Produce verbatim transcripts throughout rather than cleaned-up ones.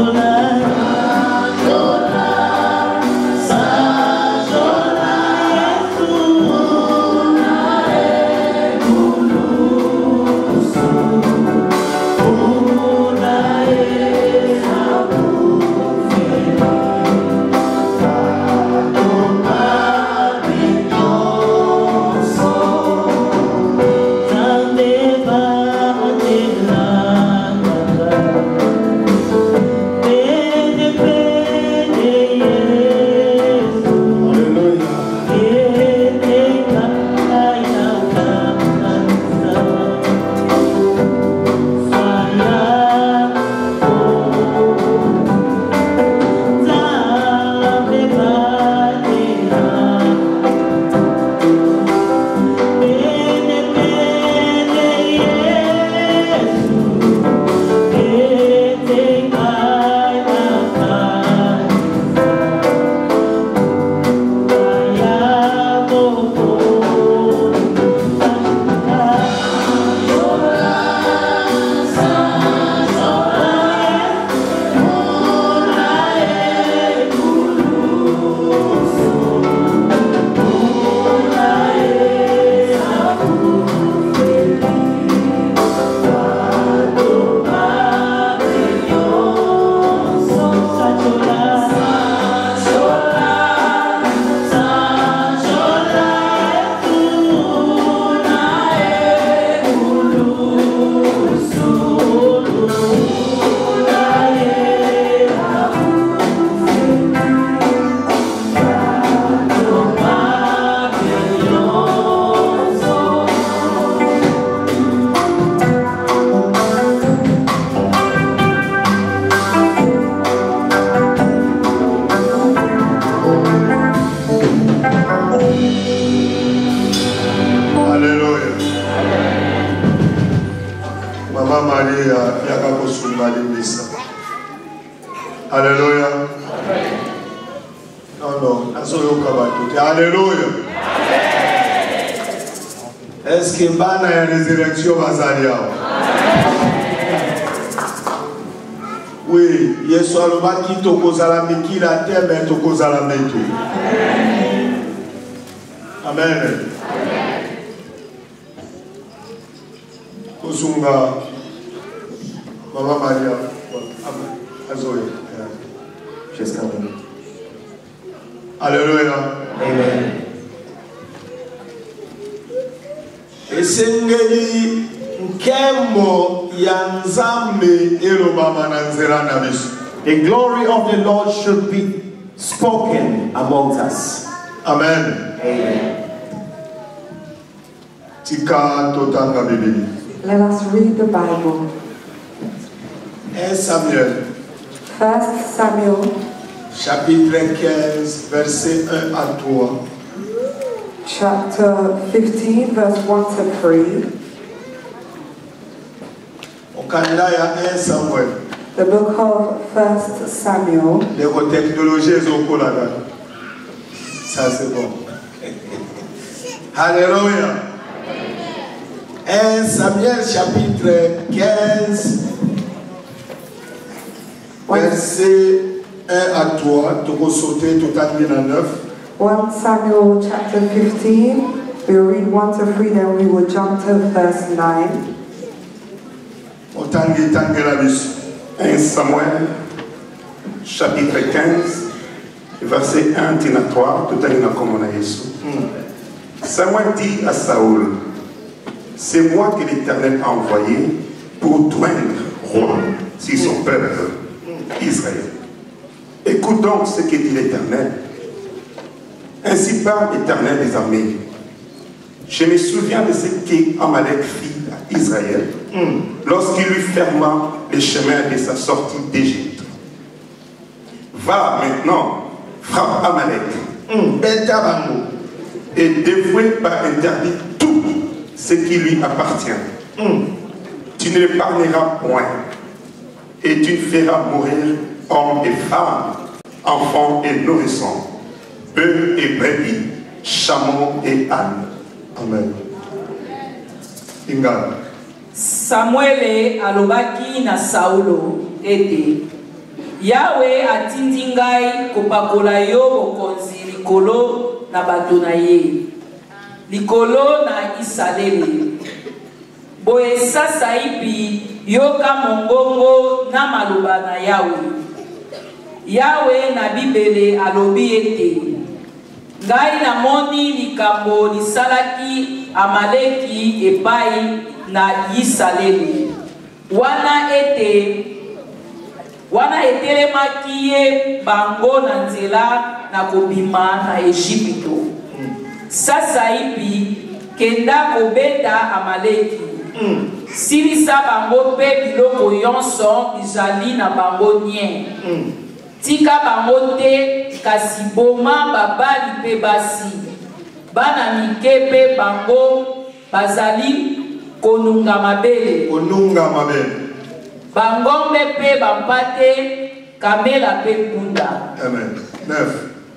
Alléluia. Non, non, alléluia. Est-ce que bana ya résurrection bazalia? Oui, Yesu alobaki tokozala mikila te mais tokozala metu. Amen. Kosunga Mama Maria. Azoe. Jusqu'à maintenant. Alléluia. Amen. Esengeli nkemo ya Nzambe elobama na nzela na biso. The glory of the Lord should be spoken amongst us. Amen. Amen. Tika totanga Biblia. Let us read the Bible. un Samuel. First Samuel. Chapitre quinze, verset un à trois. Chapter fifteen, verse one to three. Au Canada, il y a un Samuel. The book of First Samuel. Les technologies sont là. Ça c'est bon. Alléluia. un Samuel chapitre quinze, verset un à trois. Tu peux sauter totalement à neuf. First Samuel chapter fifteen. We'll read one to three, then we will jump to verse nine. un Samuel, chapitre quinze, verset un à trois, tout à l'heure comme on a Jésus. Samuel dit à Saoul, c'est moi que l'Éternel a envoyé pour toindre roi sur son peuple, Israël. Écoute donc ce que dit l'Éternel. Ainsi parle l'Éternel des armées. Je me souviens de ce qu'Amalek fit à Israël mm. lorsqu'il lui ferma les chemins de sa sortie d'Égypte. Va maintenant, frappe Amalek mm. et dévouez par interdit tout ce qui lui appartient. Mm. Tu ne l'épargneras point et tu ne feras mourir hommes et femmes, enfants et nourrissons, bœufs et brebis, chameaux et ânes. Amen. Samuel alobaki na Saulo ete Yahweh atindi ngai kopakola yo bokonzi likolo na bato na ye, likolo na Isaleli. Boye sasa ipi yoka mongongo na maloba na Yahweh. Yahweh na Bibele alobi ete ngai namoni likambo lisalaki Amaleki epai na Isaleli. Wana ete wana etelemaki ye bango na nzela na kobima na Ejipito. Sasa ipi kenda kobeta Amaleki. Mm. Silisa bango pe biloko yonso bizali na bango nye. Mm. Tika bango te kasi boma babali pe basi. Bana mike pe bango bazali konunga mabele. Konunga mabele. Bangombe pe bampate kamela pe punda. Amen. Neuf.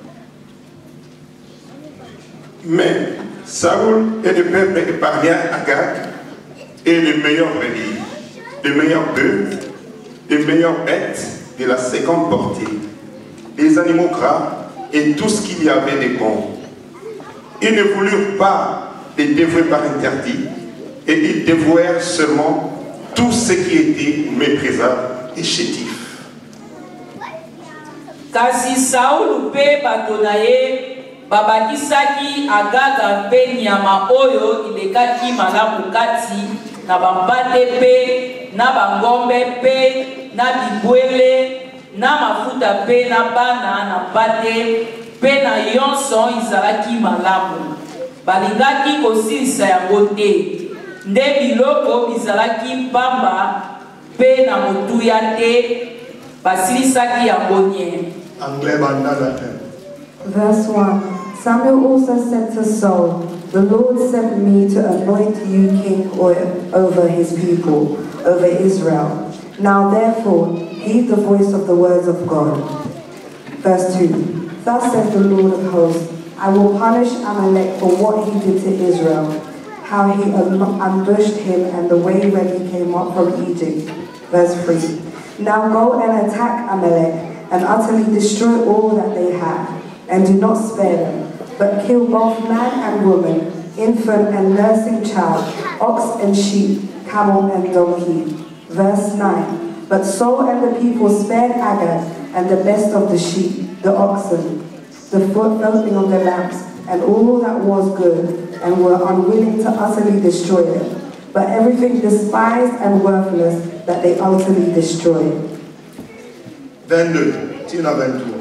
Mais Saoul et le peuple épargna Agag et les meilleurs béliers, les meilleurs bœufs, les meilleures bêtes de la seconde portée, les animaux gras et tout ce qu'il y avait de bon. Ils ne voulurent pas les dévouer par interdit, et ils dévouèrent seulement tout ce qui était méprisable et chétif. Kasi Saul pe batonaye babakisaki Agaga pe nyama oyo ilekaki malamu kati na bambate pe na bangombe pe na bibwele na mafuta pe na bana na pate pe na yonso izalaki malamu. Balingaki kosilisa yango te, nde biloko bizalaki pamba pe na motuya te basilisaki yango nye. Anglais bandala. Verse one. Samuel also said to Saul, "The Lord sent me to anoint you king over his people, over Israel. Now therefore, heed the voice of the words of God." Verse two. Thus says the Lord of hosts, "I will punish Amalek for what he did to Israel, how he ambushed him and the way when he came up from Egypt." Verse three. Now go and attack Amalek and utterly destroy all that they have, and do not spare them, but kill both man and woman, infant and nursing child, ox and sheep, camel and donkey. Verse nine. But Saul and the people spared Agag and the best of the sheep, the oxen, the filthing of the lambs, and all that was good, and were unwilling to utterly destroy it, but everything despised and worthless that they utterly destroyed. vingt-deux. Tina vingt-trois.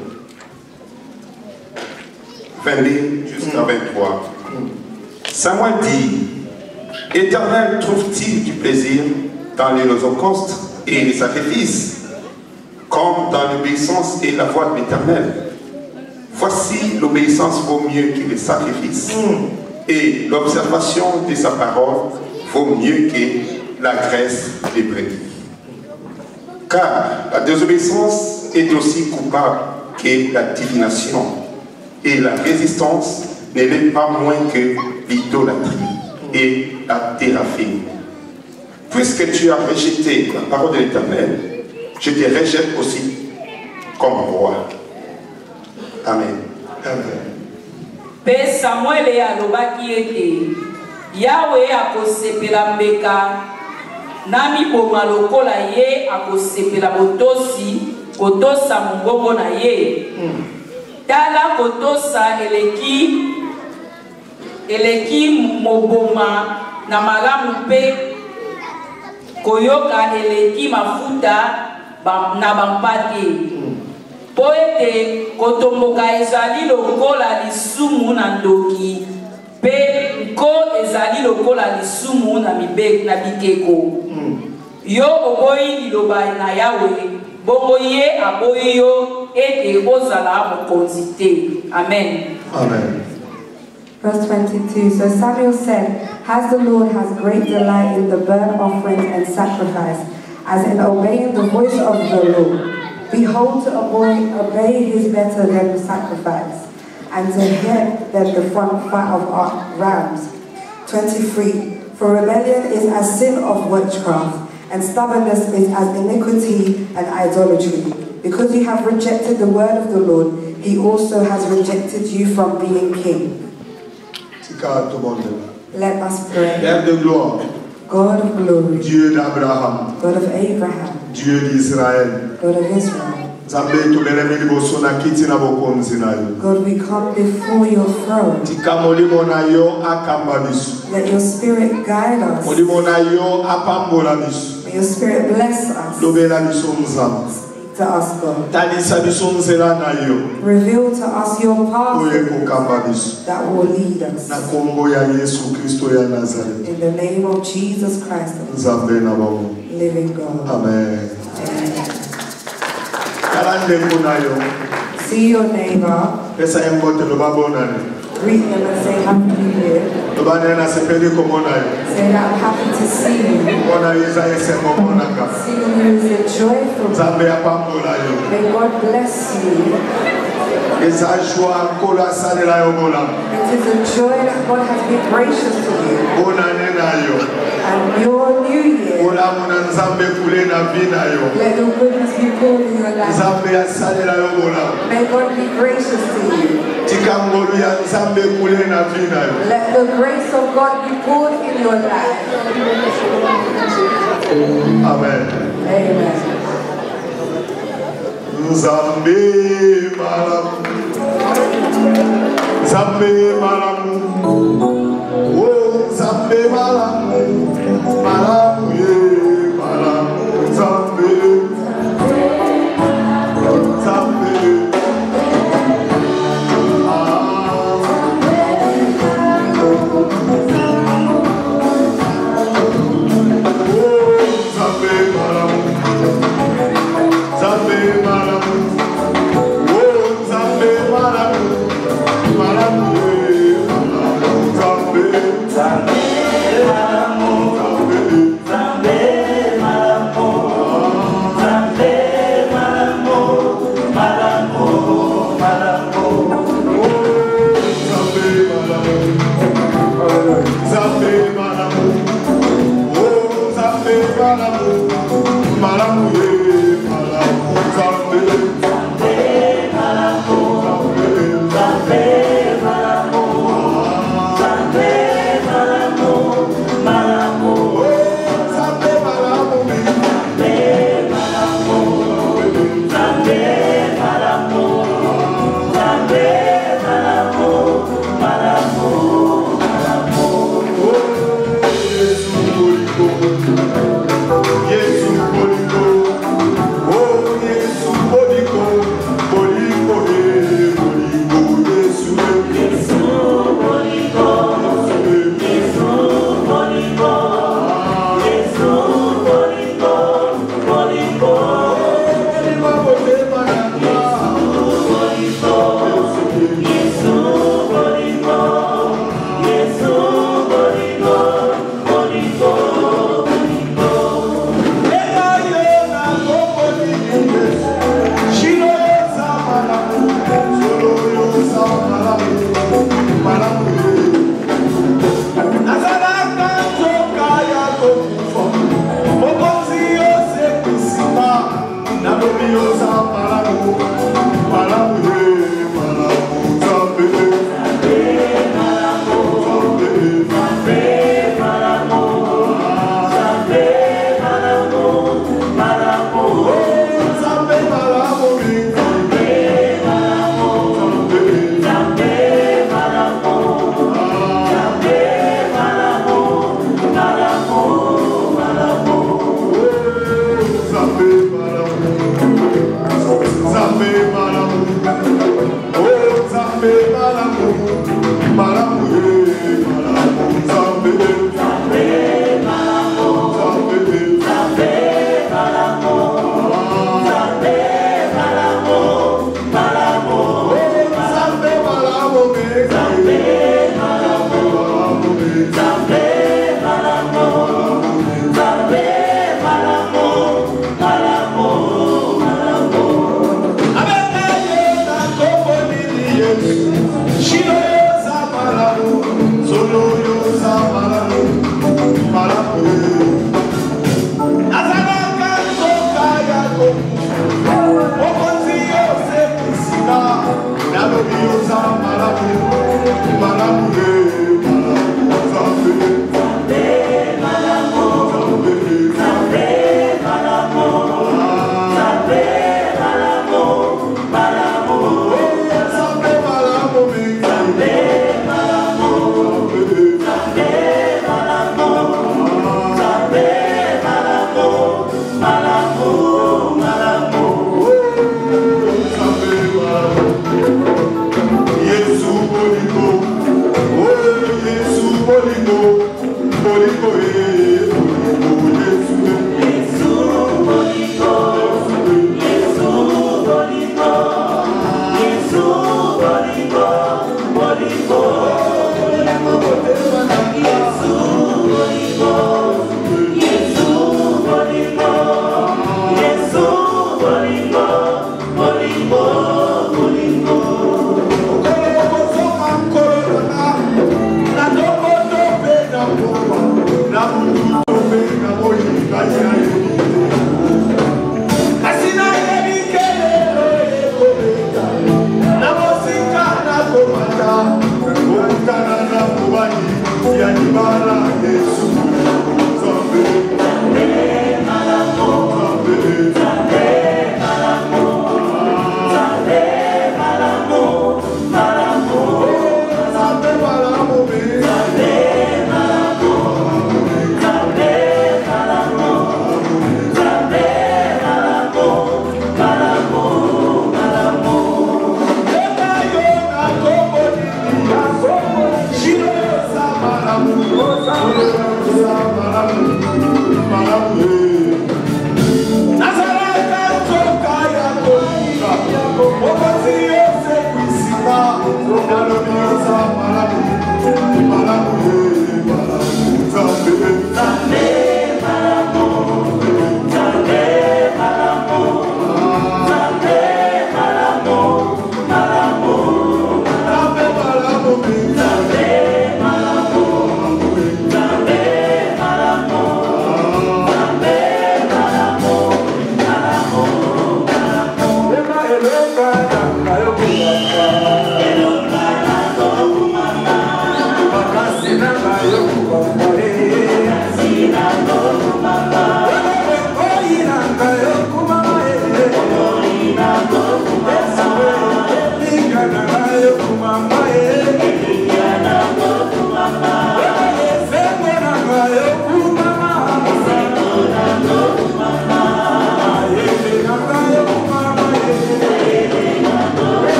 vingt-deux jusqu'à vingt-trois. Samuel dit, Éternel trouve-t-il du plaisir dans les holocaustes et les sacrifices, comme dans l'obéissance et la voix de l'Éternel? Voici, l'obéissance vaut mieux que les sacrifices, et l'observation de sa parole vaut mieux que la graisse des brebis. Car la désobéissance est aussi coupable que la divination, et la résistance n'est pas moins que l'idolâtrie et la thérapie. Puisque tu as rejeté la parole de l'Éternel, je te rejette aussi comme roi. Amen. Amen. Pe Samuel alobaki ete Yahweh akosepela mbeka nami boma lokola ye akosepela botosi kotosa mongongo na ye. Tala kotosa eleki eleki moboma na malamu pe koyoka eleki mafuta na bampate. Po ete kotomboka ezali lokola lisumu na ndoki pe nko ezali lokola lisumu na mibek na bikeko. Yo oboyi liloba na Yahweh, bongo ye aboyi yo ete ozala mokonzi te. Amen. Amen. Verse twenty-two. So Samuel said, "As the Lord has great delight in the burnt offerings and sacrifice, as in obeying the voice of the Lord. Behold, to obey, obey is better than sacrifice, and to hear than the front fat of rams." twenty-three. For rebellion is as sin of witchcraft, and stubbornness is as iniquity and idolatry. Because you have rejected the word of the Lord, he also has rejected you from being king. Let us pray. Père de gloire, God of glory, Dieu d'Abraham, God of Abraham, Dieu d'Israël, God of Israel, God, we come before your throne. Let your spirit guide us. May your spirit bless us. To us, God. Reveal to us your path that will lead us. In the name of Jesus Christ, living God. Amen. Amen. See your neighbor. Greet them and say happy new year. Say that I'm happy to see you. Seeing you is a joyful. May God bless you. It is a joy that God has been gracious to you. And your new year, let your goodness be poured in your life. May God be gracious to you. Let the grace of God be poured in your life. Amen. Amen. Zambe malam, Zambe malam, oh Zambe malam, malam ye malam, Zambe, Zambe, ah, oh Zambe malam. Zambe malam, oh Zambe malam, malam ye malam, Zambe, Zambe malam, Zambe, Zambe malam, Zambe malam, malam, malam, Zambe malam, Zambe malam, oh Zambe malam, malam ye. Zambe, Zambe, Malamo, Zambe, Malamo, Zambe, Malamo, Malamo, Zambe, Malamo, Zambe, Malamo, Zambe, Malamo, Malamo, Malamo, Yesu Boliko, Yesu Boliko. Zambe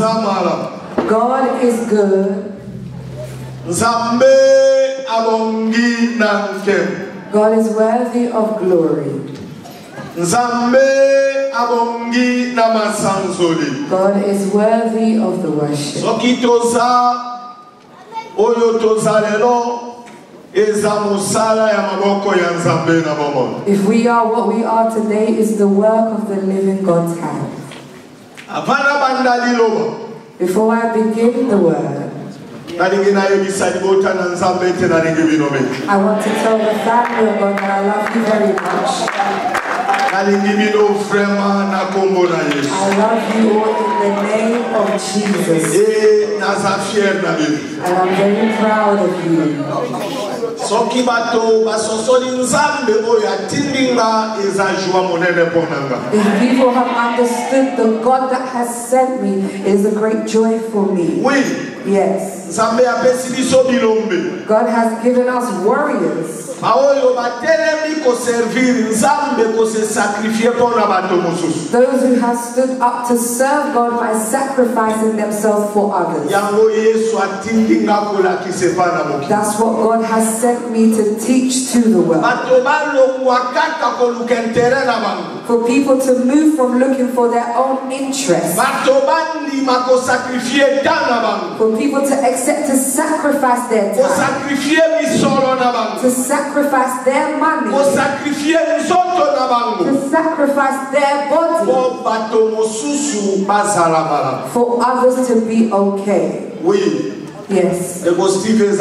azamala. God is good. Nzambe abongi nankem. God is worthy of glory. Nzambe abongi namasanzoli. God is worthy of the worship. Soki toza oyo toza lelo eza musala ya maboko ya Nzambe na bomo. If we are what we are today, is the work of the living God's hand. Avana bandali loba. Before I begin the word, I want to tell the family of God that I love you very much. I love you all in the name of Jesus. And I'm very proud of you. If people have understood the God that has sent me, it is a great joy for me. Yes. God has given us warriors. Those who have stood up to serve God by sacrificing themselves for others. That's what God has sent me to teach to the world. For people to move from looking for their own interests. For people to accept to sacrifice their time. To sacrifice their money. To sacrifice their body. For others to be okay. Yes. Beloved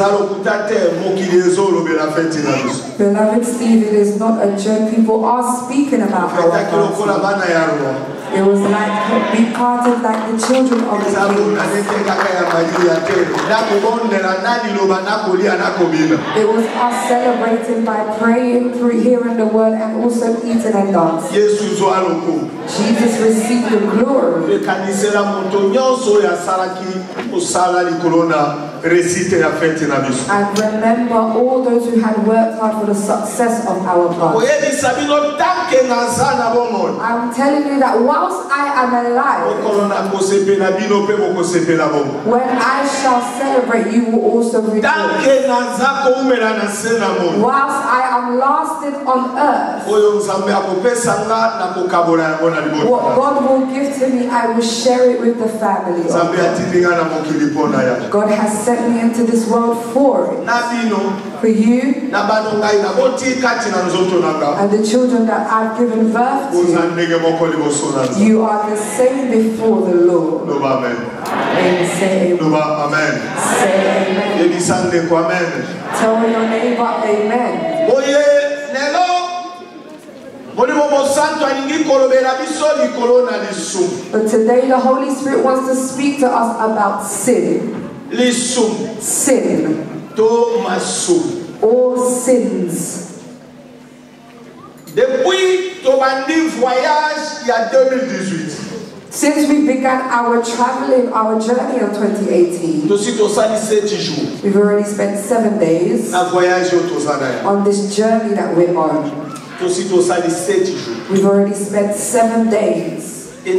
Steve, it is not a joke. People are speaking about our party. It was like we parted like the children of the king. It was us celebrating by praying, through hearing the word, and also eating and dancing. Jesus received the glory. And remember all those who had worked hard for the success of our party. I'm telling you that whilst I am alive, when I shall celebrate, you will also rejoice. Whilst I am lasting on earth, what God will give to me, I will share it with the family. God has sent me into this world for it. For you and the children that I've given birth to, you are the same before the Lord. Amen. Say amen. Amen. Say amen. Tell your neighbor amen. But today the Holy Spirit wants to speak to us about sin. Sin. All sins. Since we began our traveling, our journey of twenty eighteen, we've already spent seven days on this journey that we're on. We've already spent seven days. And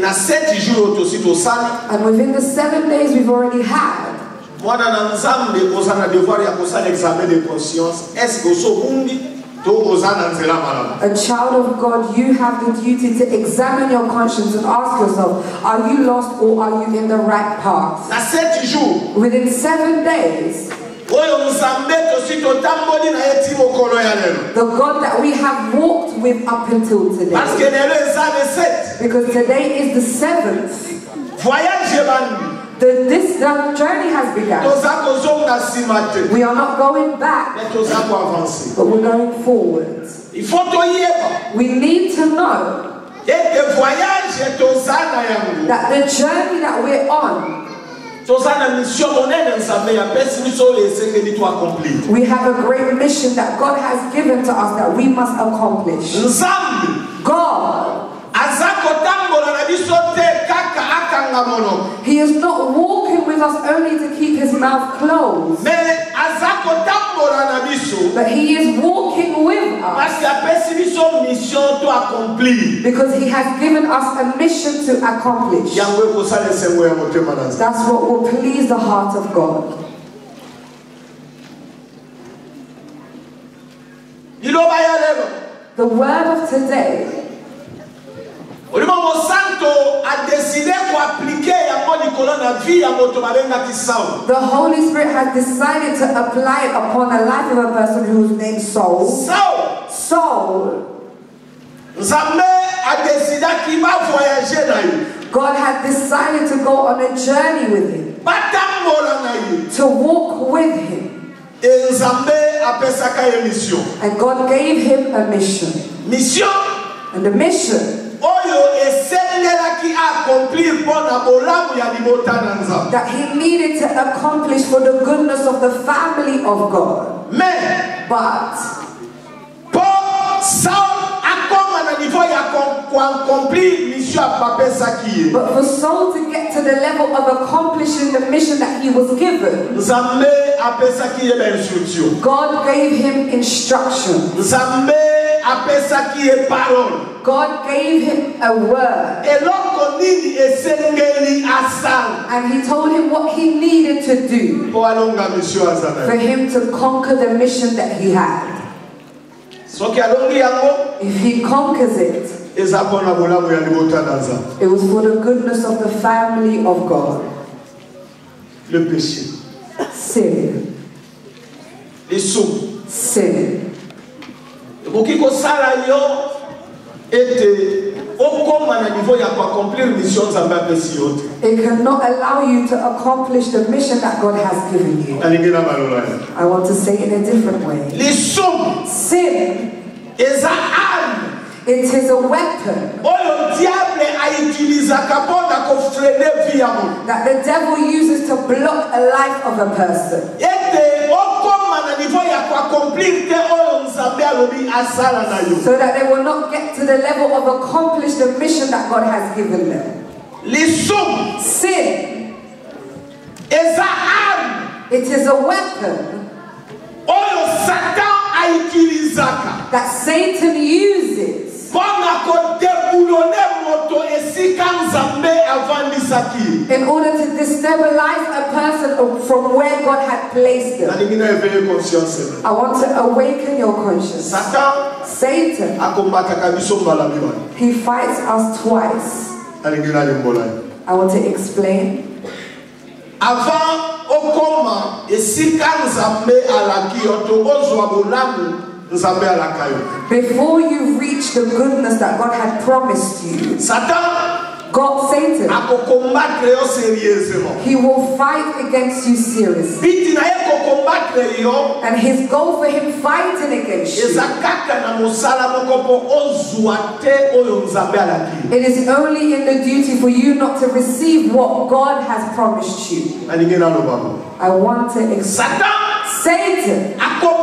within the seven days we've already had, a child of God, you have the duty to examine your conscience and ask yourself, are you lost or are you in the right path? Within seven days, the God that we have walked with up until today, because today is the seventh, the, this the journey has begun. We are not going back, but we're going forward. We need to know that the journey that we're on, we have a great mission that God has given to us that we must accomplish. God, He is not walking with us only to keep His mouth closed, But he is walking with us because he has given us a mission to accomplish. That's what will please the heart of God. The word of today, the Holy Spirit has decided to apply it upon the life of a person who is named Saul. Saul. Saul. God had decided to go on a journey with him, to walk with him. And God gave him a mission. Mission. And the mission that he needed to accomplish for the goodness of the family of God. But But for Saul to get to the level of accomplishing the mission that he was given, God gave him instruction. God gave him a word. And he told him what he needed to do for him to conquer the mission that he had. If he conquers it, it was for the goodness of the family of God. Sin. Sin. It cannot allow you to accomplish the mission that God has given you. I want to say it in a different way. Sin is an arm. It is a weapon that the devil uses to block a life of a person, so that they will not get to the level of accomplish the mission that God has given them. Sin is an arm. It is a weapon that Satan uses in order to destabilize a person from where God had placed them. I want to awaken your conscience. Satan, he fights us twice. I want to explain. Before you reach the goodness that God had promised you, God, Satan, he will fight against you seriously. And his goal for him fighting against you, it is only in the duty for you not to receive what God has promised you. I want to explain. Satan,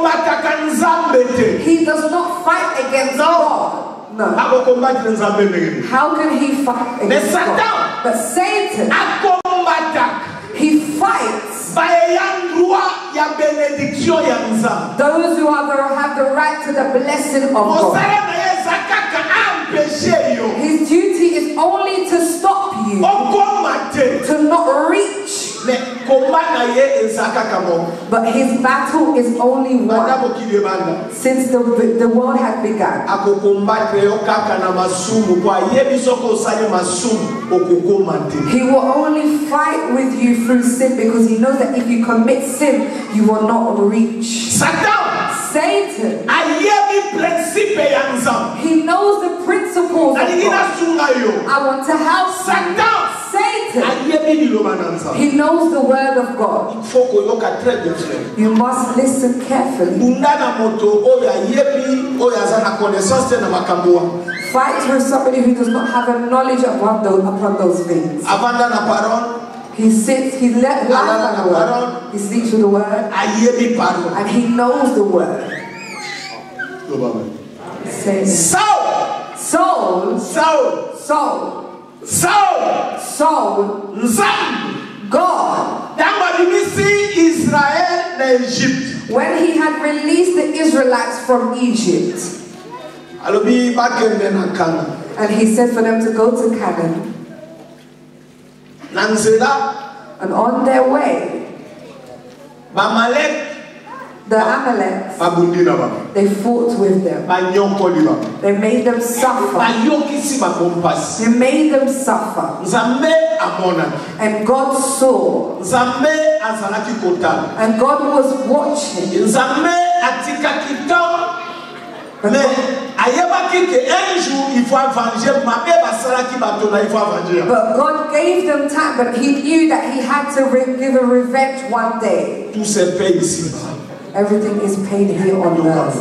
he does not fight against God. No. How can he fight against God? But Satan, he fights those who are the, have the right to the blessing of God. His duty is only to stop you, to not reach. But his battle is only one. Since the, the world had begun, he will only fight with you through sin, because he knows that if you commit sin, you will not reach. Satan, he knows the principles of God. I want to help you. Satan, he knows the word of God. You must listen carefully. Fight with somebody who does not have a knowledge upon those, upon those things. He sits, he lies on the word, he sleeps with the word, and he knows the word. Say, Saul, Saul, Saul, Saul, Saul, Saul, God. Israel, Egypt. When he had released the Israelites from Egypt, alobi bakende na Kana. and he said for them to go to Canaan, Na nzela and on their way, Bamalek the Amaleks, babundi na baba. they fought with them. Banyonkoli baba. They made them suffer. Bayokisi bakompasi. They made them suffer. Nzambe amona. And God saw. Nzambe azalaki kota. And God was watching. Nzambe atika kitam. Mais ayebaki que un jour il faut venger mabe basalaki bato na il faut venger. But God gave them time, but he knew that he had to re give a revenge one day. Tout se paye ici. Everything is paid here on earth.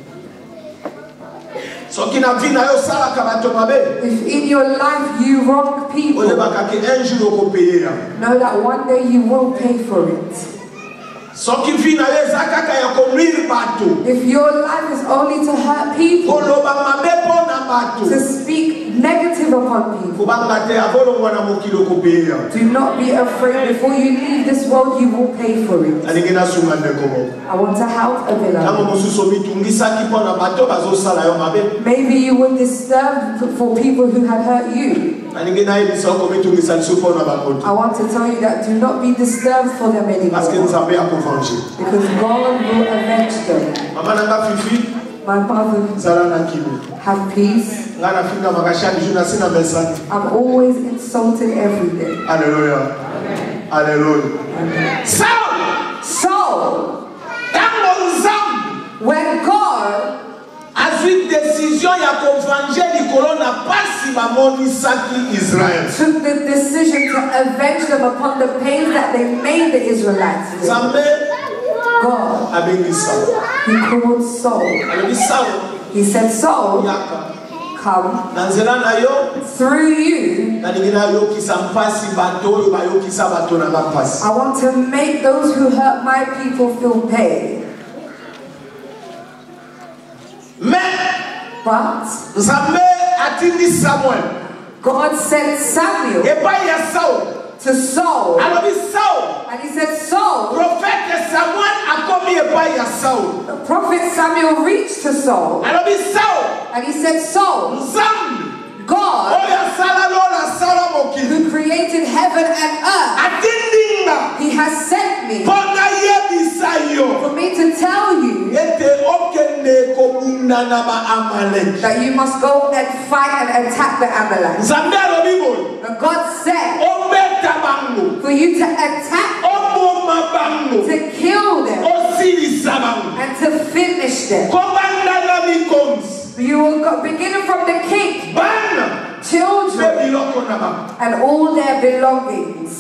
So kina vina yo sala kabato mabe. If in your life you wrong people, Olebaka que un jour oko payer. know that one day you will pay for it. So ki vina yo zakaka ya konwir bato. If your life is only to hurt people, Koloba mabe pona bato. to speak negative upon people, Kubanga te abolo ngwana mokilo ko payer. do not be afraid. Before you leave this world, you will pay for it. Alingena sumande kobo. I want to help a Kama villa. mosusu bitungisa ki pona bato bazo sala yo mabe. Maybe you were disturbed for people who had hurt you. Alingena ibisa ko bitungisa supona bakoto. I want to tell you that do not be disturbed for them Parce que anymore, Nzambe akovenger. because God will avenge them. Mama nanga fifi My mother, zala na kimi. have peace. Ngana finga makashani juna sina message. I'm always insulted every day. Hallelujah. Hallelujah. Saul, So, tango nzambe when God azwi décision ya kovenger likolo na pasi bamonisaki Israel. took the decision to avenge them upon the pain that they made the Israelites feel, Nzambe God, abengi Saul. he called Saul. Alobi Saul He said, Saul, yaka come na nzela na yo through you. nalingi nayokisa mpasi bato oyo bayokisa bato na bapasi. I want to make those who hurt my people feel pain. Mais But Nzambe atindi Samuel God sent Samuel epai ya Saul. to Saul. Alobi Saul, And he said, Saul, prophète Samuel akomi epai ya Saul. the prophet Samuel reached to Saul. Alobi Saul, And he said, Saul, Nzambe God, oyo asala lola asala mokili who created heaven and earth, atindinga he has sent me mpona yebisa yo for me to tell you ete okende kobunda na ba-Amalek. that you must go and fight and attack the Amalekites. Nzambe alobi boye And God said obeta bango for you to attack, oboma bango to kill them, osilisa bango and to finish them. kobanda na mikonzi You will go, beginning from the king, bana children, mpe biloko na bango. and all their belongings.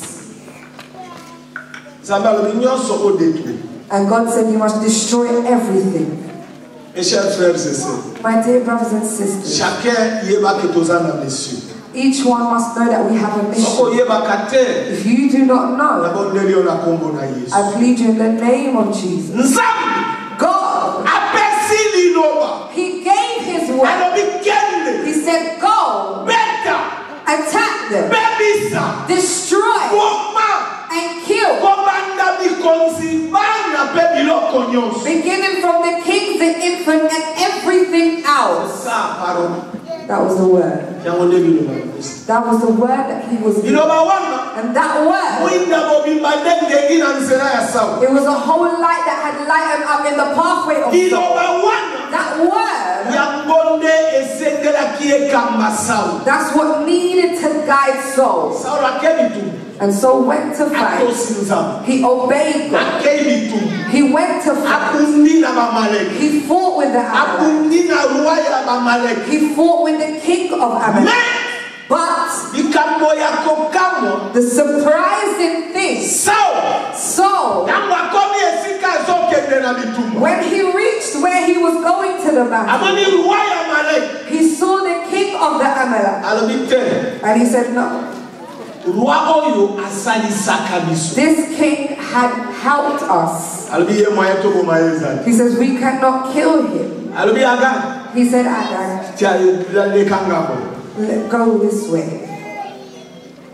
Nzambe alobi nyonso odetruire. And God said you must destroy everything. Mes chers frères et sœurs, My dear brothers and sisters, chacun yebaki toza na mission. each one must know that we have a Soko mission. yebaka te If you do not know, nabondeli yo na kombo na Yesu. I plead you in the name of Jesus. Nzambe God, apesi liloba he gave his word. alobi kende He said, go, beta attack them, bebisa destroy, boma and kill. kobanda mikonzi bana mpe biloko nyonso. Beginning from the king, the infant, and everything else. Sa parole That was the word. yango nde liloba na Yesu. That was the word that he was given. Liloba wana And that word, mwinda mobimba nde ngengi na nzela ya Saul. it was a whole light that had lightened up in the pathway of Saul. Liloba wana That word, yango nde esengelaki ekamba Saul. that's what needed to guide Saul. Saul akei bitumba And Saul went to fight. atosi Nzambe He obeyed God. akei bitumba He went to fight. akundi na bamaleki He fought with the Amalek. akundi na roi ya bamaleki. He fought with the king of Amalek. Mais But likambo ya kokamwa the surprising thing, Saul Saul, ntango akomi esika azokende na bitumba when he reached where he was going to the battle, amoni roi ya maleki he saw the king of the Amalek. alobi te And he said, no, roi oyo asalisaka biso this king had helped us. alobi ye moye toboma ye ezali He says, we cannot kill him. alobi aga He said, Agar, tia lekangako let go this way.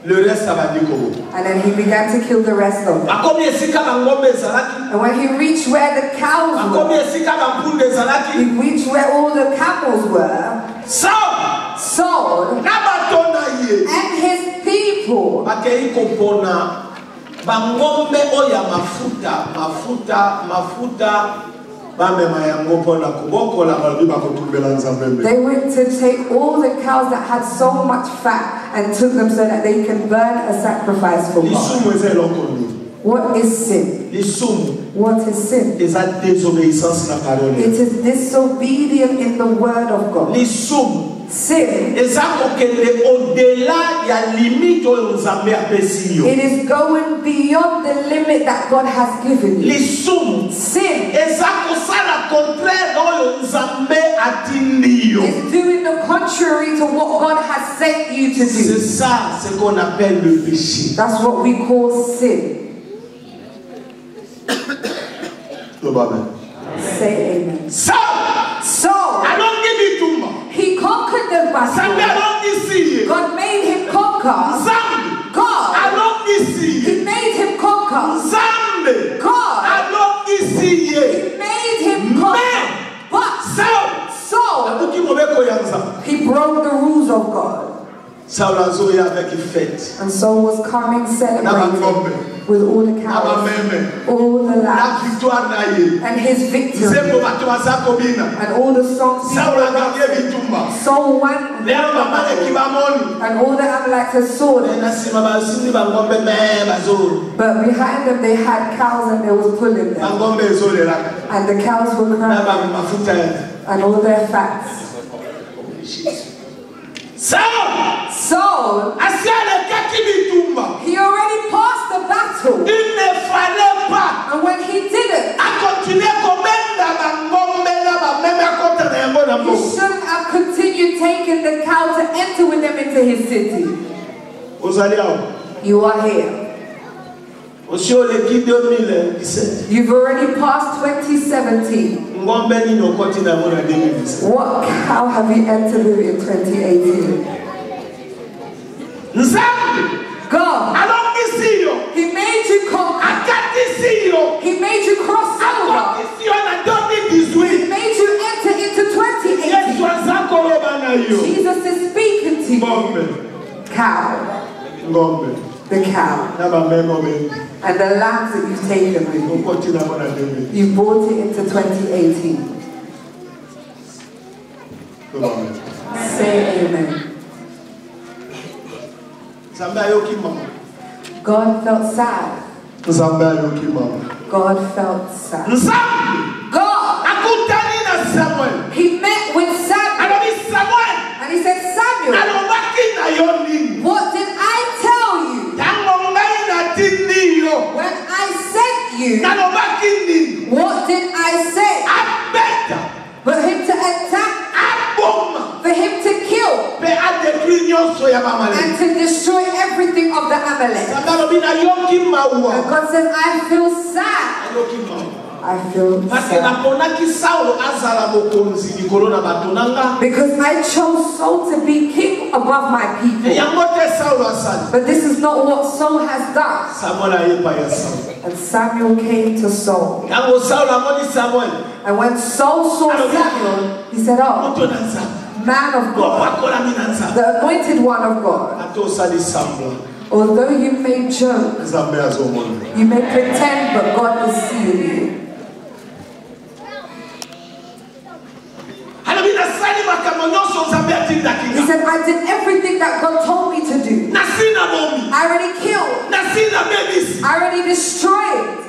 Le reste, ça va dire comment. And then he began to kill the rest of them. A combien de sika bangombe ezalaki? And when he reached where the A cows combien were, de sika bampunde ezalaki? he reached where all the camels were, Saul Saul na batonda ye and his people bakei kopona bangombe oya mafuta mafuta mafuta bamema yango mpona kobokola balobi bakotumbela nzambe. they went to take all the cows that had so much fat and took them so that they can burn a sacrifice for God. Lisumu eza eloko nini? What is sin? Lisumu What is sin? eza désobéissance na parole. It is disobedience in the word of God. Lisumu Sin, eza kokende au-delà ya limite oyo nzambe apesi yo. it is going beyond the limit that God has given you. Lisumu Sin eza kosala contraire oyo nzambe atindi yo. is doing the contrary to what God has sent you to C'est do. ça ce qu'on appelle le péché. That's what we call sin. Say amen. Ça, So, alongi bitumba. he conquered the Nzambe battle. alongi siye. God made him conquer. Nzambe God, alongi siye. he made him conquer. Nzambe God, alongi siye. he made him conquer. But Saul Saul, abuki mobeko ya nzambe. he broke the rules of God. Saul azoya avec fête. And Saul was coming celebrating with all the cows, Abameme. all the La lambs, victoire na ye. and his victory, Zembo bato baza kobina. and all the songs people Saul were aganye dancing. bitumba. Saul won, Lero mamale kibamoni. and all the Amalekites saw them. Na sima basini bangombe me bazo. But behind them they had cows and they was pulling them. Bangombe ezolela. And the cows were Na crying, ba mafuta ya. and all their fats. Saul Saul, asiale kaki bitumba. he already passed the battle. Il ne fallait pas And when he did it, a continuer komenda bangombe na ba meme akote na yango na he mo. shouldn't have continued taking the cow to enter with them into his city. Ozali awo. You are here. Osi oleki deux mille dix-sept. You've already passed twenty seventeen. Ngombe nini okoti na yango na deux mille dix-sept. What cow have you entered with in twenty eighteen? Nzambe God, alongi siyo. he made you conquer. Akati siyo. He made you cross over. Akoti siyo na deux mille He dix-huit. made you enter into twenty Yesu eighteen. aza koloba na yo. Jesus is speaking to you. Ngombe. Cow, Ngombe. the cow, Na ba meme obe. and the lambs that you've taken with you. Okoti na yango na deux mille. You brought it into twenty eighteen. Ngombe. Say amen. Nzambe ayoki mama. God felt sad. Nzambe ayoki mama. God felt sad. Nzambe God, akutani na Samuel. he met with Samuel. Alobi Samuel. And he said, Samuel, Alobaki na yo nini? what did I tell you Tango ngai natindi yo. when I sent you? Nalobaki nini? What did I say? Abeta. For him to attack, Aboma. for him to kill, Pe adetruire nyonso ya bamaleki. and to destroy everything of the Amalek. Nzambe alobi nayoki And mawa. God says, I feel sad. Ayoki mawa. I feel Parce que sad. naponaki Saulo azala mokonzi likolo na bato nanga. Because I chose Saul to be king above my people. Yango te Saulo asali. But this is not what Saul has done. Samuel ayepa ya Saulo. And Samuel came to Saul. Yango Saulo amoni Samuel. And when Saul saw Samuel, he said, oh, Moto na Nzambe. man of God, Kopakola mi na Nzambe. the anointed one of God, Ate osali sambla. although you may joke, Nzambe azomona. you may pretend, but God is seeing you. Alobi nasali makambo nyonso Nzambe atindaki He nga. said, I did everything that God told me to do. Nasina bomi. I already killed. Nasina bebisi. I already destroyed.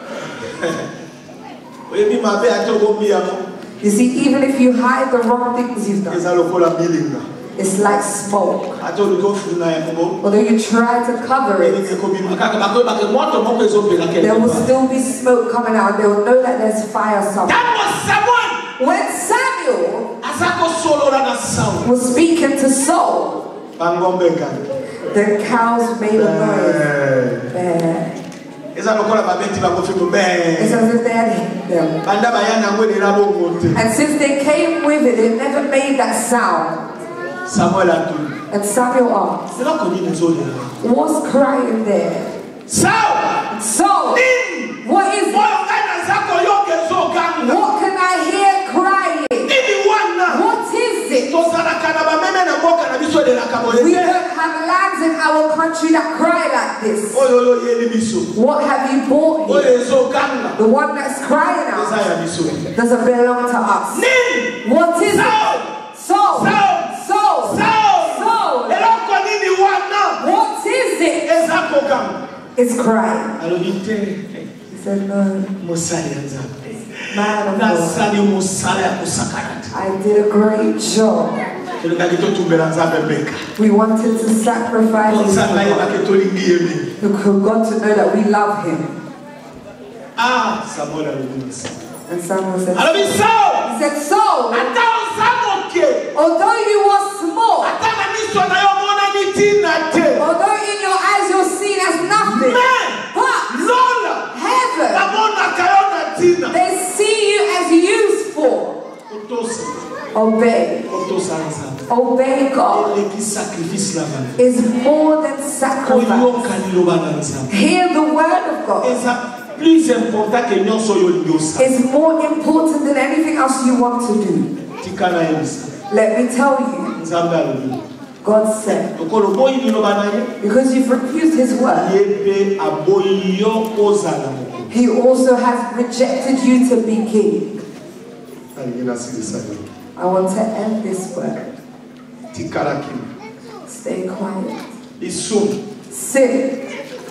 Oyebi mabe ate obomi yango. You see, even if you hide the wrong things you've done, Eza lokola bilinga. it's like smoke. Ate oluki ofuna yango. Although you try to cover it, Elingi ekobima. Kaka bakoyebake moto moko ezopela there will quelque part. still be smoke coming out. They will know that there's fire somewhere. Tango Samuel When Samuel aza kosolola na Saulo. was speaking to Saul, Bangombe kaka. the cows made a noise. Baa. Eza lokola babeti bakofiko It's be. as if they had hit them. Banda bayana ngwelera bongo te. And since they came with it, it never made that sound. Samuel atuli. And Samuel asked, Eloko nini ezolela? What's crying there? Sawa. So, Nini? what is it? Moyo ngana zako yoke zoganga. What can I hear crying? Nini wana? What is it? Tozala kana ba meme na mboka na biso de la kabole. We don't have lands in our country that cry like this. Oyo yo yeli biso. What have you bought Oyo here? zoganga. The one that's crying out Desire biso. doesn't belong to us. Nini? What is it? Soul. Soul. Soul. Soul. Soul. Soul. Eloko nini wana? What is it? Ezako ganga. It's crying. Alors il te He said, no, musali nzambe. man of Na God. sali musala ya kusakarata. I did a great job. Tulika kitotumbela nzambe beka. We wanted to sacrifice him Nzambe for yeba God. kitolingi yemi. For God to know that we love him. Ah, Samuel alibisa. And Samuel said, Alors il sort. he said, so, Ata usamoke. although you were small, Ata na miso na yo mona ni tina te. although in your eyes you're seen as nothing, Man. but Lola. Na heaven, mona kayo na tina. they see you as useful. Otosa. Obey. Otosa nzambe. Obey God Eleki sacrifice la vale. is more than sacrifice. Oyoka liloba na nzambe. Hear the word of God. Eza plus important que nyonso yo lingosa. It's more important than anything else you want to do. Tikana yebisa. Let me tell you, Nzambe alobi. God said, Okolo boyi liloba na ye. because you've refused his word, Yepe aboyi yo kozala moko. he also has rejected you to be king. Alingina silisa yo. I want to end this word. Tikala kimi. Stay quiet. Isumu. Sit.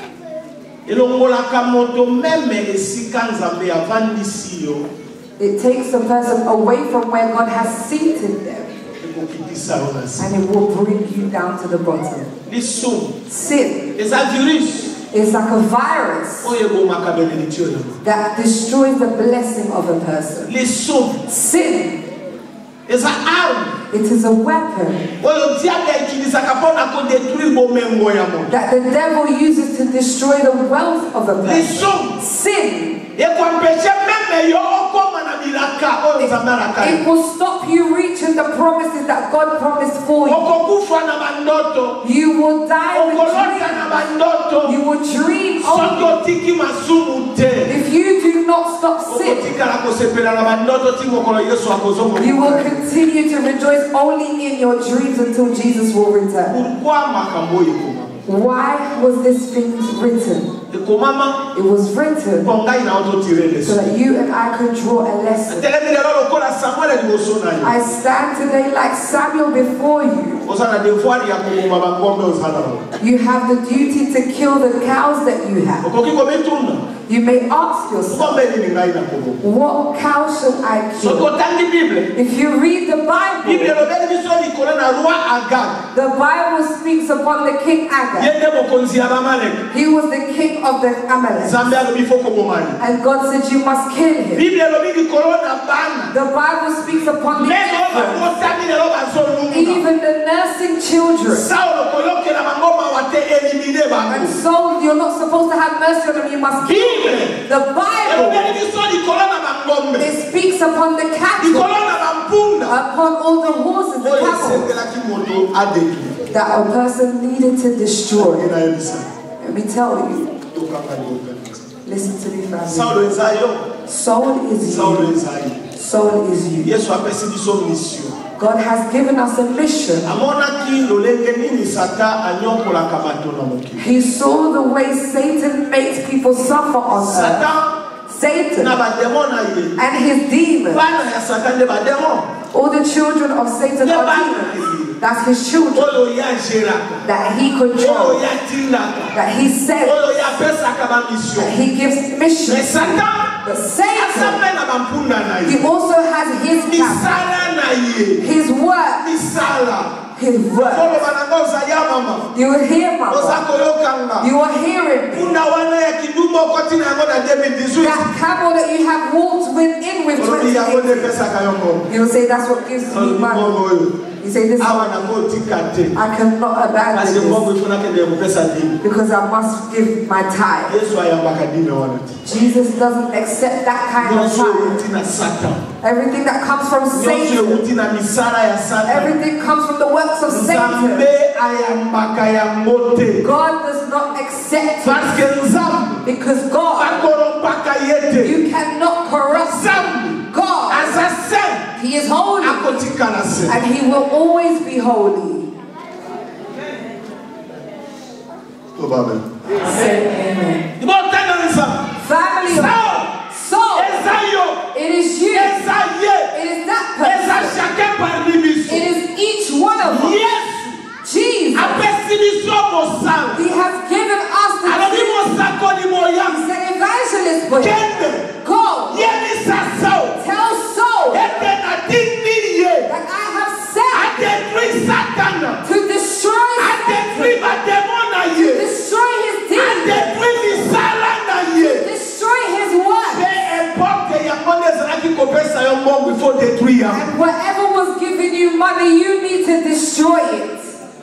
Elongolaka moto meme esika nzambe avandisi yo. It takes a person away from where God has seated them, Ekokitisa yo na si. and it will bring you down to the bottom. Lisumu. Sin Eza virus. is like a virus Oye bomaka benediction yo. that destroys the blessing of a person. Lisumu. Sin, Eza arme. it is a weapon Oyo diable ikilisaka mpona kodetruire bomengo ya moto. that the devil uses to destroy the wealth of a person. Lisumu. Sin, Ekwampeche meme yo okoma na bilaka oyo nzambe alaka yo. it will stop you reaching the promises that God promised for you. Okokufa na bandoto. You will die with Okolota na dreams. bandoto. You will dream Soki only. otiki masumu te. If you do not stop sin, Okotikala kosepela na bandoto ti mokolo Yesu akozonga. you will continue to rejoice only in your dreams until Jesus will return. Pourquoi makambo ekomama? Why was this thing written? Ekomama It was written mpo ngai na ototire so leso. that you and I could draw a lesson. Telemi lelo lokola Samuel liboso na yo. I stand today like Samuel before you. Oza na devoir ya koboma bangombe ozala bango. You have the duty to kill the cows that you have. Okoki komituna. You may ask yourself, Ngombe nini ngai na koboma? what cow should I Soki kill? otangi Bible. If you read the Bible Bible, elobeli biso likolo na roi Agag. the Bible speaks upon the king Agag. Ye nde mokonzi ya Bamaleki. He was the king of the Amalek. Nzambe alobi fo koboma ye. And God said, you must kill him. Bible elobi likolo na bana. The Bible speaks upon the Meme oyo infants, bakotami lelo bazolunga. even the nursing children. Saulo koyokela bango mawa te elimine bango. And so you're not supposed to have mercy on them, you must kill them. The Bible, elobeli biso likolo na bangombe. it speaks upon the cattle, Likolo na bampunda. upon all the horses, the Oyo camels, esengelaki moto adeki. that a person needed to destroy. Ena yebisa. Let me tell you, Tokanga liyokanisa. listen to me, family. Saulo eza yo. Soul is Saulo you. eza ye. Soul is you. Yesu apesi biso mission. God has given us a mission. Amonaki lolenge nini sata anyokolaka bato na mokili. He saw the way Satan makes people suffer on earth. Satan Satan na bademo na ye. and his demons. Bana ya Satan nde bademo. All the children of Satan Nde are bana demons. ye. That's his children Oyo ya geraka. that he Oyo controls, ya tindaka. that he sends, Oyo ya pesaka ba that mission. he gives Mais missions. Satan But Satan, asambe na bampunda na he ye. also has his camp, Misala na ye. his word, Misala. his word. Kolo bananga ozali mama. You will hear, Oza Mama. koyokanga. You are hearing me. Punda wana ya kidumu okoti na yango na deux mille dix-huit. That camel that you have walked within with Olobi yango nde twenty-eight. pesaka yo ngombe. You will say that's what gives me Olobi money. ngombe oyo. You say this, Awa I nango otika te. cannot Kasi abandon this ngombe ifuna kende kopesa dini. because I must give my tithe. Yesu ayambaka dini wana te. Jesus doesn't accept that kind of Nyonso tithe. euti na Satan. Everything that comes from Nyonso Satan, euti na misala ya Satan. everything comes from the works of Satan. Nzambe ayambaka yango te. God does not accept Parce it. que Nzambe Because God, akorompaka ye te. you cannot corrupt Nzambe God. aza saint, He is holy akotikala saint. and He will always be holy. Say amen. Ibotana Nzambe. Family of God. So, Eza yo. it is you. Eza ye. It is that Eza person. chacun parmi biso. It is each one of us. Yes. Jesus. Apesi biso mosala. He has given us the Alobi gift. mosakoli He's moyambi. an evangelist boy. Kende. Go. Yebisa Saul. Tell Saul Ete natindi ye. that I have sent Adetruit Satan. to destroy Adetruit Satan, bademon na to ye. destroy his demons, Adetruit misala na ye. destroy his work. Peu importe yango nde ezalaki kopesa yo mbongo, il faut détruire yango. And whatever was giving you money, you need to destroy it.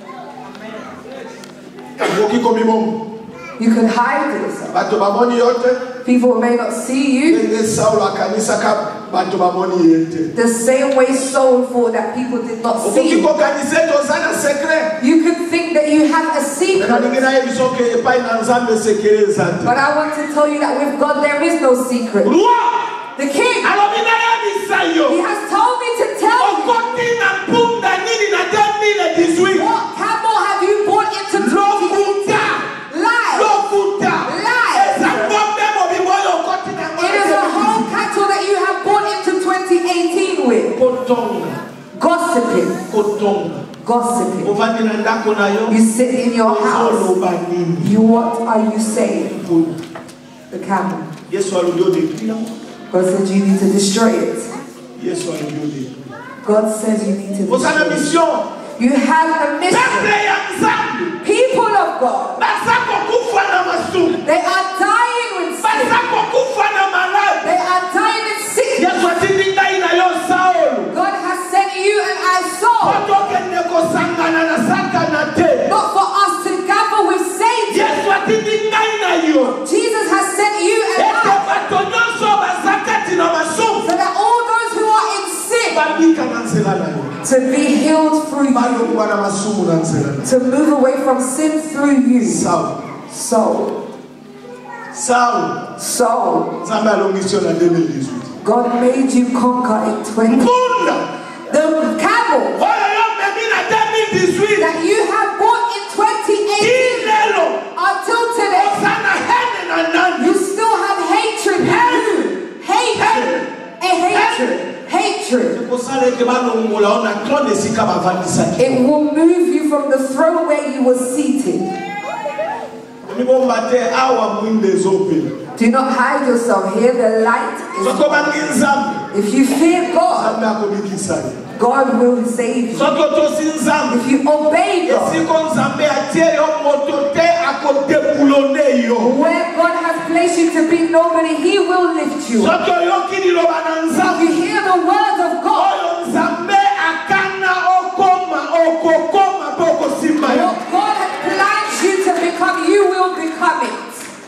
Okoki komibongo. You can hide yourself. Bato bamoni yo te. People may not see you. Ndenge Saulo akanisaka bato bamoni ye te. The same way Saul thought that people did not see Okoki you. kokanisa toza na secret. You could think that you have a secret. Nalingi na ye biso ke epai na Nzambe sekere eza te. But I want to tell you that with God there is no secret. Roi The king, alobi na ye bisa yo. he has told me to tell you, Okoti na mpunda nini na deux mille dix-huit. what camel have you brought into twenty eighteen? Lie. Lokuta. Lie. Eza ngombe mobimbo oyo okoti na It is a whole cattle that you have brought into twenty eighteen with. kotonga. Gossiping. Kotonga. Gossiping. Ovandi na ndako na yo. You sit in your house. Ozoloba nini? You, what are you saying? The camel. Yesu alobi odetruire yango. God said you need to destroy it. Yesu alobi odetruire. God says you need to Oza na destroy it. mission. You have a mission. Peuple ya Nzambe. People of God, Baza kokufa na masumu. they are dying with sin. Baza kokufa na maladi. They are dying in sickness. Yesu atindi ngai na yo Saulo. God has sent you and I saw, Otokende kosangana na Satana te. not for us to gather with Satan. Yesu atindi ngai na yo. Jesus has sent you and Ete I, bato nyonso baza kati na masumu. so that all those who are in sin, Babika na nzela na yo. to be healed through you, Balongwa na masumu na nzela na yo. to move away from sin through you. Saulo. So, Saulo. so Nzambe alongisi yo na deux mille dix-huit. God made you conquer in twenty. Mpunda. The camel Oyo yo memi na deux mille dix-huit. that you have bought in twenty eighteen Ilelo. until today, Oza na hene na nani. you still have hatred. Hatred. Hatred. A hatred. Hatred. Kosala ete balongola ona trône esika bavandisaki. It will move you from the throne where you were seated. Omibomba te awa mwinde ezopela. Do not hide yourself here. The light Soki is. obangi Nzambe, If you fear God, Nzambe akobikisa yo. God will save you. Soki otosi Nzambe, If you obey God, esika Nzambe atie yo moto te akodebulone yo. where God has placed you to be nobody, He will lift you up. Soki oyoki liloba na If Nzambe, you hear the word of God, oyo Nzambe akana okoma okokoma mpe okosimba yo. what God has planned you to become, you will become it.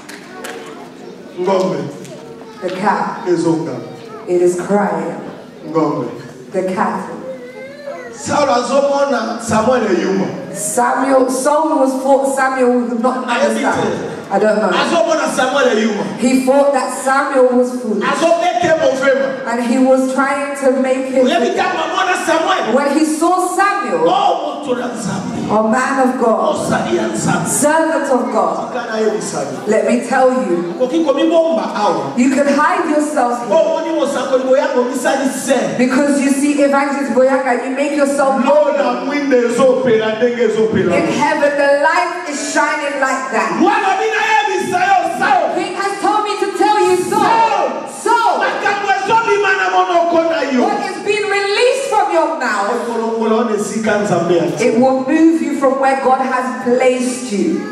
Ngombe The cow, ezonga. it is crying. Ngombe. The cattle. Saulo azomona Samuel eyuma. Samuel, Saul was thought Samuel would not understand. I don't know. Azomona Samuel eyuma. He thought that Samuel was foolish. Azobete mofema. And he was trying to make him. Oyebi kama mona Samuel. When he saw Samuel, Oh, moto na Nzambe. a man of God, Osali ya Nzambe. servant of God, Kana yebisali. let me tell you, Koki komibomba awa. you can hide yourself here. Oh, moni mosakoli boyango misali se. Because you see, Evangelist Boyaka, you make yourself known. Lona mwinde ezopela ndenge ezopela. In heaven, the light is shining like that. Wana bina yebisa yo Saulo. He has told me to tell you so. So, Makambo ezobima na monoko na yo. what is being released from your mouth, Okolongola ona esika Nzambe ati. it will move you from where God has placed you.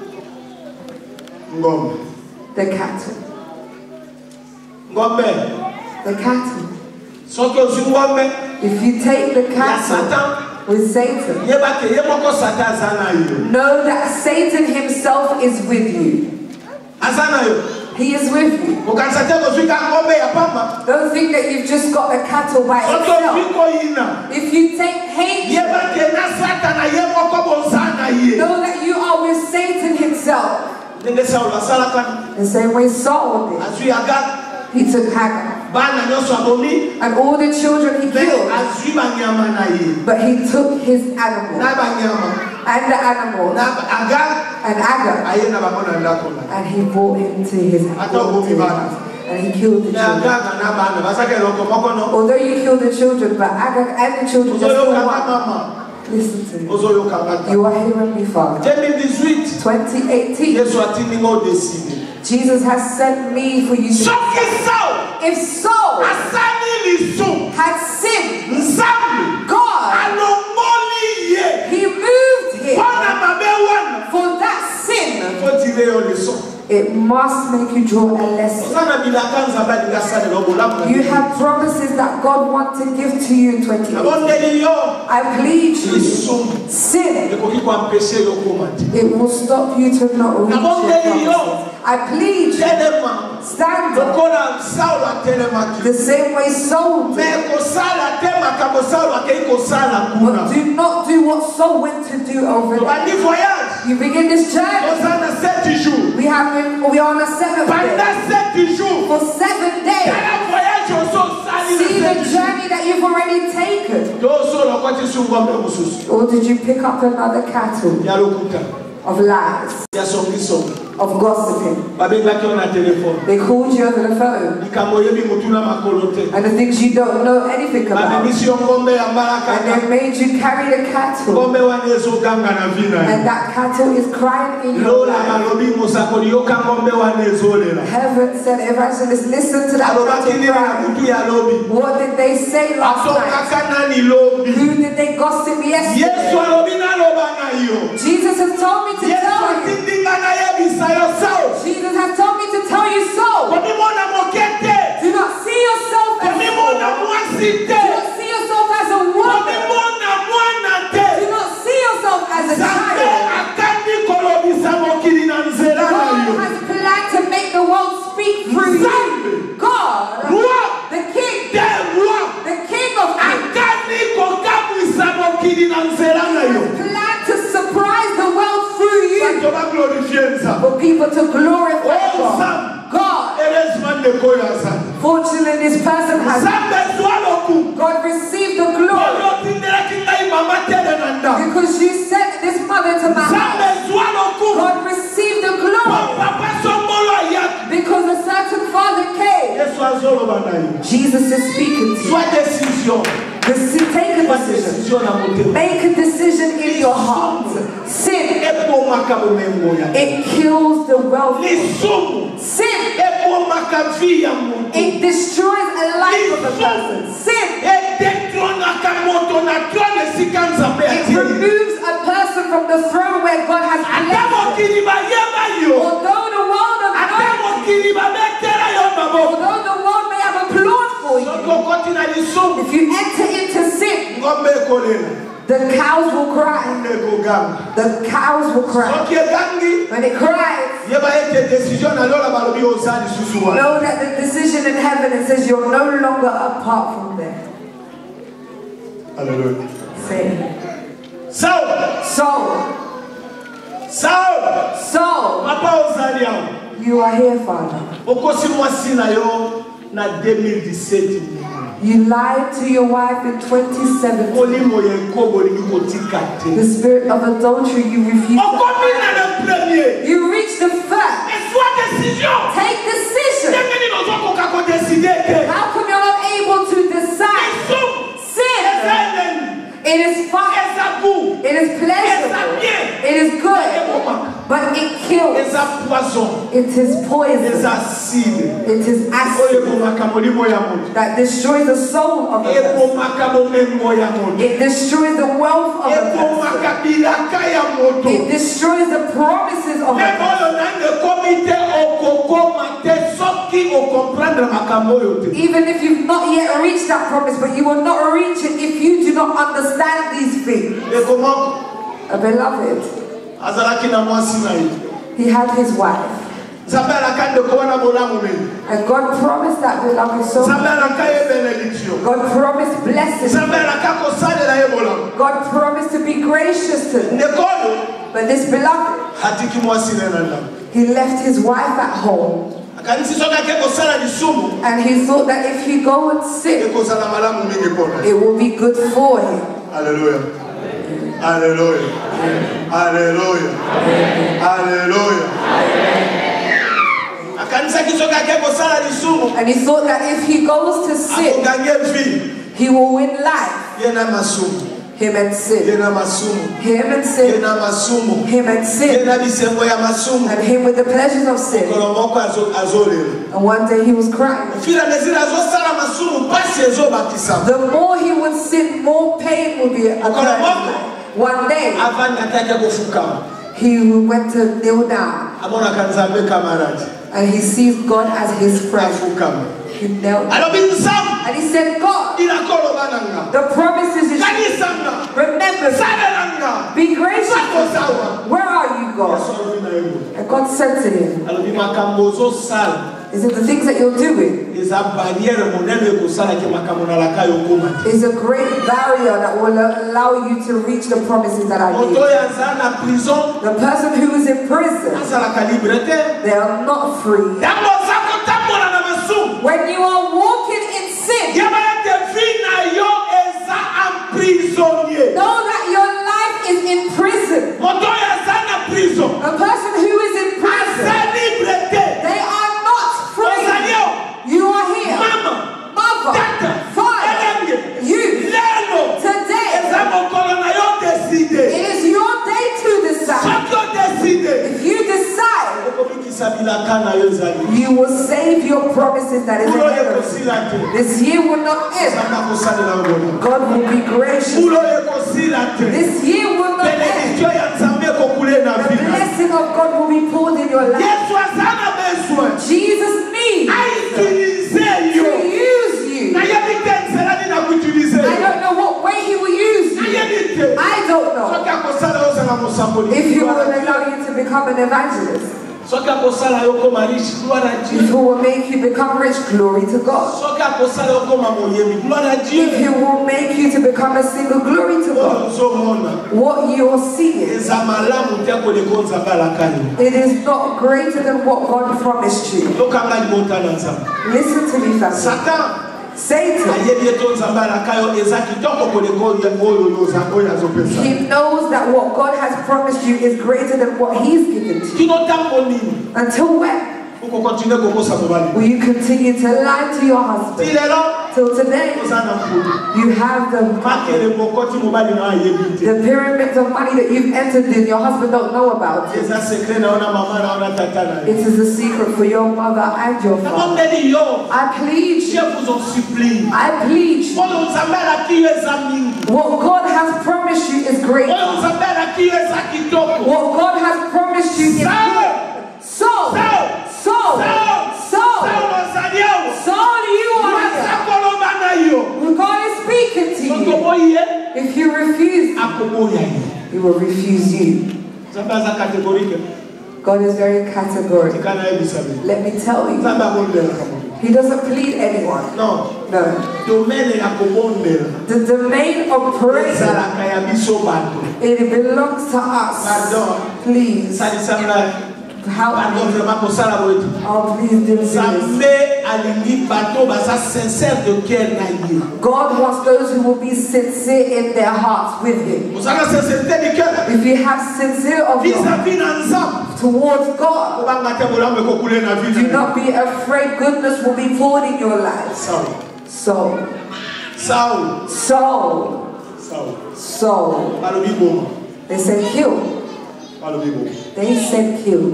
Ngombe. The cattle. Ngombe. The cattle. Soki ozwi ngombe If you take the ya cattle Satan, with Satan, yeba ke ye moko Satan aza na yo. know that Satan himself is with you. Aza na yo. He is with you. Okanisa te kozwi ka ngombe ya pamba. Don't think that you've just got the cattle by Soki ozwi itself. koyina. If you take hate, Yeba ke na Satan na ye moko bonsani. Know that you are with Satan himself. ndenge Saulo asalaka The same way Saul did. azwi Agar He took Hagar bana nyonso abomi and all the children he mpe killed, azwi banyama na ye but he took his animal na banyama and the animal na Agar and Agar, aye na bango na ndako na and he brought him to his Ata his house, and he killed the na children. Agar na bana basaka eloko moko no Although you killed the children, but Agar and the children just ozoyoka killed na one. mama Listen to me. ozoyoka ngata You are hearing me, Father. deux mille dix-huit twenty eighteen. Yesu atindi ngo décider Jesus has sent me for you to. soki Saul If Saul asali lisu had sinned, nzambe God, alongoli ye he moved him mpona mabe wana for that sin. faut tirer yo leçon It must make you draw a lesson. oza na bilaka nzambe alingi asalela obolamu You have promises that God wants to give to you in twenty eighteen. abondeli yo I plead you, lisumu sin, ekoki koampeshe yo koma te it will stop you to not reach your promises. I plead you, telema stand up lokola Saulo atelemaki the same way Saul me did. kosala te makambo Saulo akei kosala But kuna do not do what Saul went to do over there. tobandi voyage You begin this journey. toza na sept jours We have been, we are on a seventh day. pendant sept jours For seven days. tala voyage ososali See na the sept jours journey that you've already taken. tosolo kwati sungombe mosusu Or did you pick up another cattle ya lokuta of lies, ya songisongi of gossiping? babengaki yo na telefone They called you over the phone. likambo oyebi motu na makolo te And the things you don't know anything about. babimisi yo ngombe ya And mbalaka they made you carry the cattle. ngombe wana ezoganga na vi na And ye that cattle is crying in your lola life. balobi mosakoli yoka ngombe wana ezolela Heaven said, evangelist, listen to that alobaki cattle nini na cry. mutu ya lobi What did they say last night? atongaka nani lobi Who did they gossip yesu yesterday? alobi naloba na yo Jesus has told me to yesu tell you. atindinga nayebisa yo Saulo Jesus has told me to tell you so. komimona moke te Do not see yourself as a komimona fool. mwasi Do te not see yourself as a woman. komimona mwana te Do not see yourself as a nzambe child. akandi kolobisa mokili na nzela na God yo has planned to make the world speak through Nzambe. you. God, roi the King, te roi the King of Kings, akandi kokamwisa mokili na nzela na yo planned to surprise the world through you. bato baglorifie nzambe For people to glorify Oh, God. Nzambe. God, heureusement ndeko oyo azali fortunately, this person has. nzambe zwa lokumu God received the glory oyo otindelaki ngai mama tele na ndako because you sent this mother to my nzambe house. zwa lokumu God received the po glory papa sombolo ayaki because a certain father came. yesu azoloba na yo Jesus is speaking to you. zwa décision Deci- Take a zwa decision. décision na motema Make a decision in your heart. Sin, ebomaka bomengo ya it kills the wealth. lisumu Sin, ebomaka vi ya moto it destroys a life of a person. Sin, edetronaka moto na trone esika nzambe it atie removes a person from the throne where God has ata placed him. mokili bayeba yo Although the world of ata God, mokili babetela yo maboko although the world may have applauded for you, soki okoti na lisumu if you enter into sin, ngombe ekolela the cows will cry. ngombe ekoganga The cows will cry. soki egangi When it cries, yeba ete décision na lola balobi oza lisusu wana know that the decision in heaven, it says you're no longer apart from there. Hallelujah. Say, Saulo so, Saulo so, papa ozali awa you are here, Father. okosi mwasi na yo na deux mille dix-sept You lied to your wife in twenty seventeen. molimo ya ekobo olingi kotika The te spirit of adultery you refused. okomi na le premier You reached the first. ezwa décision Take decision. ndenge nini ozokoka kodeside te How come you're not able to decide? lisumu Sin. eza eleni It is fun. eza goût It is pleasurable. It is good. ebomaka But it kills. eza poison It is poison. eza acide It is oyo acid ebomaka molimo ya moto that destroys the soul of a person. ebomaka bomengo ya moto It destroys the wealth of a person. ebomaka bilaka ya moto It destroys the promises of a meme person. oyo nanga ekomi te okokoma te soki okomprendre makambo oyo te Even if you've not yet reached that promise, but you will not reach it if you do not understand these things. ekomoko A beloved, azalaki na mwasi na ye he had his wife. nzambe alaka ndeko wana bolamu mingi And God promised that beloved so much. nzambe alaka ye benediction God promised blessings. nzambe alaka kosalela ye bolamu God promised to be gracious to them. ndeko oyo But this beloved, atiki mwasi na ndako. he left his wife at home. Akanisi soka ke kosala lisumu. And he thought that if he go and sin, Ekozala malamu mingi pona. it will be good for him. Hallelujah. Hallelujah. Hallelujah. Hallelujah. Akanisa kisoka ke kosala lisumu. And he thought that if he goes to sin, Akoganye vie. he will win life. Yena masumu. Him and sin. Yena masumu. Him and sin. Yena masumu. Him and sin. Yena bisengo ya masumu. And him with the pleasures of sin. Kolomoko azo azolele. And one day he was crying. Fila mezira azosala masumu pasi ezobakisa. The more he would sin, more pain would be occurring. One day, Avant atake kufukama. he went to kneel down. Amona kanzambe kamaradi. And he sees God as his friend. Afukama. He knelt down. Alobinzam. And he said, God, Ila kolobananga. the promises is Kanisanga. remember, Saberanga. be gracious. Sakosawa. Where are you, God? And God said to him, Alobi makambo zosala. is it the things that you're doing? Eza barriere monene kusala ke makambo nalaka yokoma. Is a great barrier that will allow you to reach the promises that I Moto give. ya zana prison. The person who is in prison, Asala kalibrete. they are not free. Dambo zako tambo na masumu. When you are walking in sin, Yaba te vina yo eza en prisonnier. know that your life is in prison. Moto ya zana prison. A person who is in prison, Asa librete. they are not free. Osanyo. You are here. Mama. Mother, Tata. father, Elenge. you, Lelo. today, Eza mokolo na yo decide. it is your day to decide. Chaque yo decide. If you decide, you will save your promises that is ahead of you. This year will not end. God will be gracious. This year will not end. The blessing of God will be poured in your life. Jesus needs to use you. I don't know what way he will use you. I don't know. If he will allow you to become an evangelist, if he will make you become rich, glory to God. If he will make you to become a single, glory to God. What you are seeing, it is not greater than what God promised you. Listen to me, family. Satan, he knows that what God has promised you is greater than what he's given to you. Until when will you continue to lie to your husband? Till today, you have the, the pyramids of money that you've entered in. Your husband don't know about it. It is a secret for your mother and your father. I plead you. I plead you. What God has promised you is great. What God has promised you is good. So, so, so, Saul, you are here. God is speaking to you. If you refuse, he will refuse you. God is very categorical. Let me tell you. He doesn't plead anyone. No. No. The domain of praise, it belongs to us. Please. How oh, please do this. God wants those who will be sincere in their hearts with him. If you have sincere of your heart towards God, do not be afraid. Goodness will be poured in your life. So, so, so, so, they said kill. They said kill.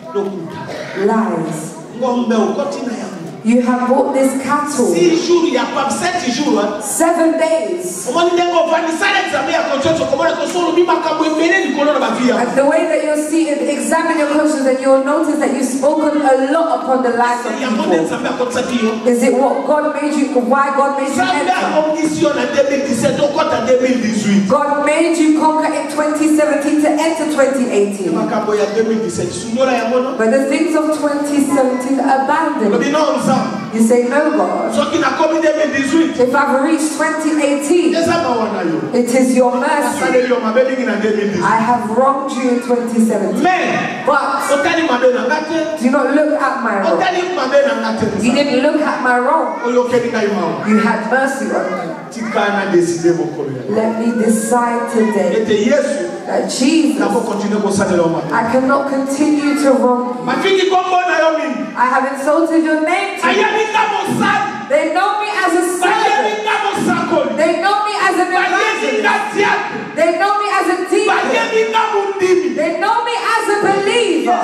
Lies. You have bought this cattle seven days. And the way that you'll see it, examine your conscience and you'll notice that you've spoken a lot upon the lives of people. Is it what God made you, why God made you enter? God made you conquer in twenty seventeen to enter twenty eighteen. But the things of twenty seventeen abandoned. nzambe You say, no, God. soki nakomi deux mille dix-huit If I've reached twenty eighteen, eza mawa na yo it is your mercy. asaleli yo mabe mingi na deux mille dix-huit I have wronged you in twenty seventeen. mais But otali mabe na nga te do not look at my wrong. otali mabe na nga te You didn't look at my wrong. oyokeli ngai mawa You had mercy on me. tika na décide mokolo ya Let me decide today ete yesu that Jesus, nakokontinue kosalela yo mabe I cannot continue to wrong you. mafiki kombo na yo mingi I have insulted your name to you. ayebinga mosali They know me as a servant. bayebinga mosakoli They know me as an bayebinga evangelist. diatre They know me as a teacher. bayebinga mundimi They know me as a believer.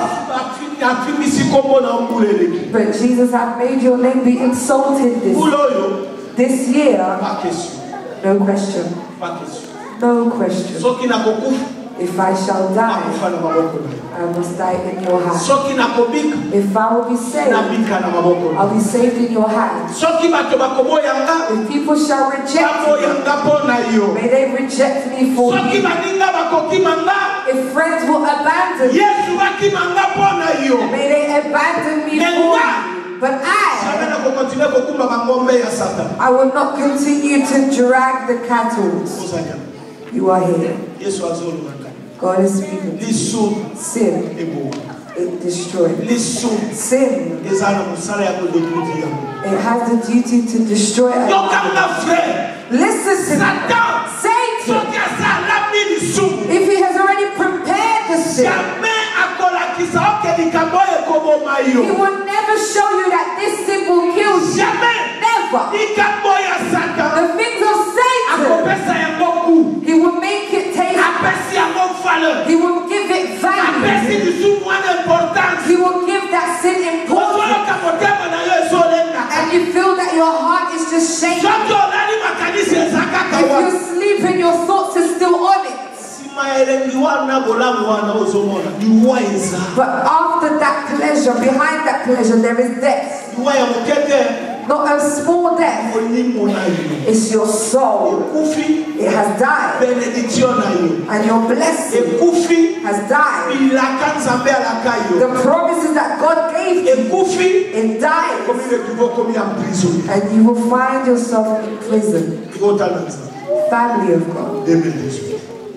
afimisi kombo na mbula eleki But Jesus, I've made your name be insulted this, mbula oyo this year. pas question No question. pas question No question. soki nakokufa If I shall die, nakufa na maboko na yo I must die in your hand. soki nakobika If I will be saved, nabika na maboko na yo I'll be saved in your hand. soki bato bakoboyanga If people shall reject me, baboyanga mpo na yo may they reject me for soki you. baninga bakokimanga If friends will abandon me, yesu bakimanga mpo na yo may they abandon me for you. But jamais I, nakokontinue kokumba bangombe ya satan I will not continue to drag the cattle. ozaka You are here. yesu azolobaka God is speaking. lisumu Sin, eboka it destroys. lisumu Sin, eza na mosala ya kodetruire yango it has the duty to destroy us. yokanga frere Listen to me. satan Satan, soki asalami lisumu if he has already prepared the sin, jamais akolakisa oke likambo oyo ekoboma he yo will never show you that this sin will kill you. jamais Never. likambo ya satan The things of Satan, akopesa yango ku he will make it taste. apesi yango valeur He will give it apesi value. lisumu wana importance He will give that sin importance. ozoloka motema na yo ezolengaka And you feel that your heart is just shaking. soki olali makanisi eza kaka If wana you sleep and your thoughts are still on it. nsima ya elengi wana bolamu wana ozomona liwa eza But after that pleasure, behind that pleasure, there is death. liwa ya moke te Not a small death. molimo na yo It's your soul. ekufi It has died. benediction na yo And your blessing ekufi has died. bilaka nzambe alaka yo The promises that God gave you, ekufi it died. komi retrouve komi ya prison And you will find yourself in prison. ikotala nzambe Family of God. deux mille dix-huit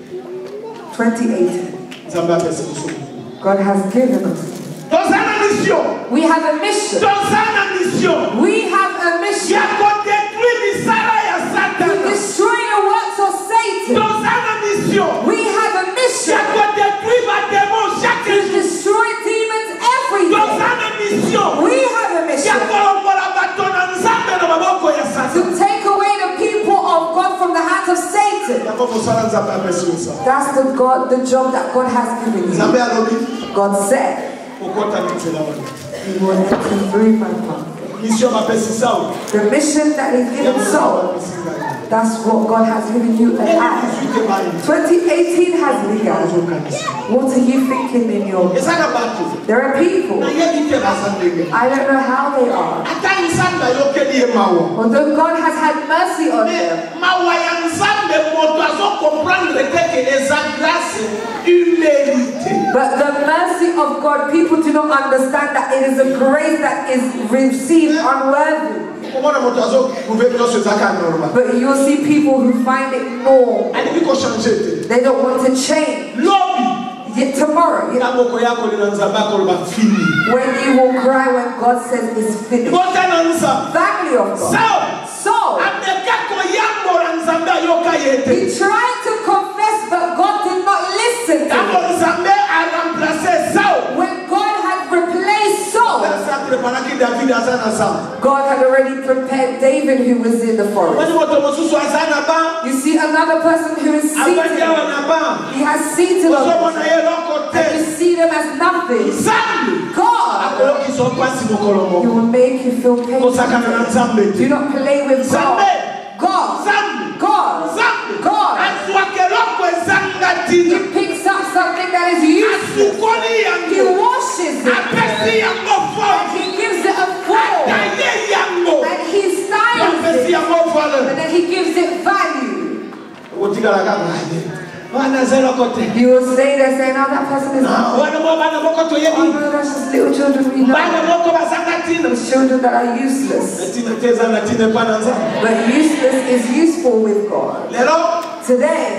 twenty eighteen. nzambe apesa biso God has given us. toza na mission We have a mission. toza na mission We have a mission ya kodetruire misala ya to satana destroy the works of Satan. toza na mission We have a ya mission kodetruire bademo chaque to jour destroy demons every toza day. na mission We have a ya mission kolongola bato na nzambe na maboko ya to satana take away the people of God from the hands of Satan. yango mosala nzambe apesi yo sa That's the God, the job that God has given you. nzambe alobi God said, okota na nzela wana He will enter through my path. mission bapesi sao The mission that He's given Saul, that's what God has given you and I. twenty eighteen has begun. What are you thinking in your mind? eza na bato There are people, nayebi te baza ndenge I don't know how they are. ata nzambe ayokeli ye mawa Although God has had mercy on them, me mawa ya nzambe moto azokomprendre teke eza grâce humilité but the mercy of God, people do not understand that it is a grace that is received unworthy. komona moto azotrouve nyonso ezaka normal But you'll see people who find it normal. alingi kochange te They don't want to change. lobi Yet tomorrow, you know, na moko yako lina nzambe akoloba fini when you will cry when God says it's finished. bota na nzambe Family of God. sao So, ameka koyambola nzambe ayoka ye te he tried to confess, but God did not listen to ntango him. nzambe aremplace sao When God had replaced Saul, asa preparaki david aza na sao God had already prepared David, who was in the forest. wani moto mosusu aza na ba You see another person who is abandi seated. awa na ba He has seated on ozomona ye eloko and you te see them as nothing. nzambe God, akolokisa mpasi mokolo He moko will make you feel kosakana na pain. nzambe Do te not play with God. nzambe God, nzambe God, nzambe God. azwaka eloko ezanga ntina He picks up something that is useless. asukoli He yango washes it. apesi yango And forme He gives it a form. ataye yango And He styles apesi it. yango And valeur then He gives it value. okotikala kaka wana aza eloko te You will say they say, no, that person is not. wana mo bana moko Oh toyebi no, that's just little children we know. bana moko bazanga It's children that are useless. But useless is useful with God. Today,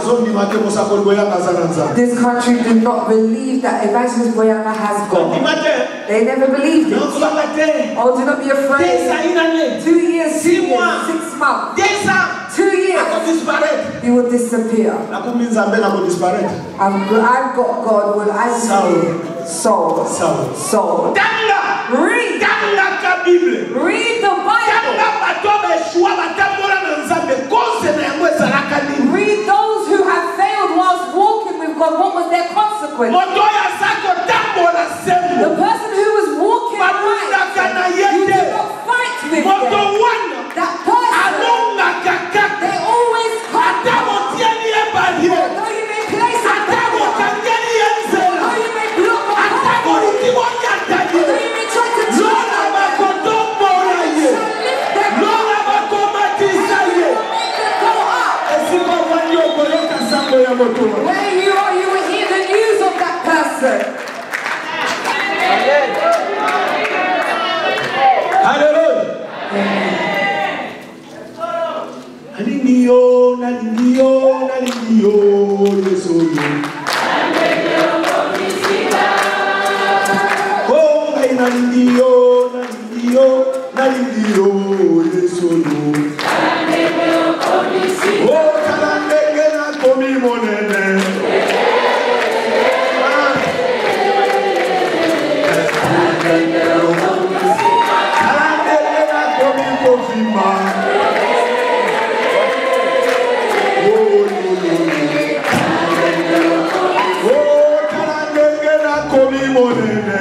this country do not believe that Evangelist Boyanga has God. They never believed it. Oh, do not be afraid. Two years, two years, six months, two years, you will disappear. I've, I've got God. Will I see? Soul, soul, soul. Read. Read the Bible. Read those who have failed whilst walking with God. What was their consequence? The person who was walking right, you did not fight with them. That person, they always come down. Although you may place a devil, although you may block a devil, although you may try to turn them, where you are, you will hear the news of that person. Hallelujah. Nalingiyo, nalingiyo, nalingiyo, Yesu. Oh, nalingiyo, nalingiyo, nalingiyo, Yesu. Oh, kalandenge na komi monene. Kalandenge na komi kofima. Oh, kalandenge na komi monene.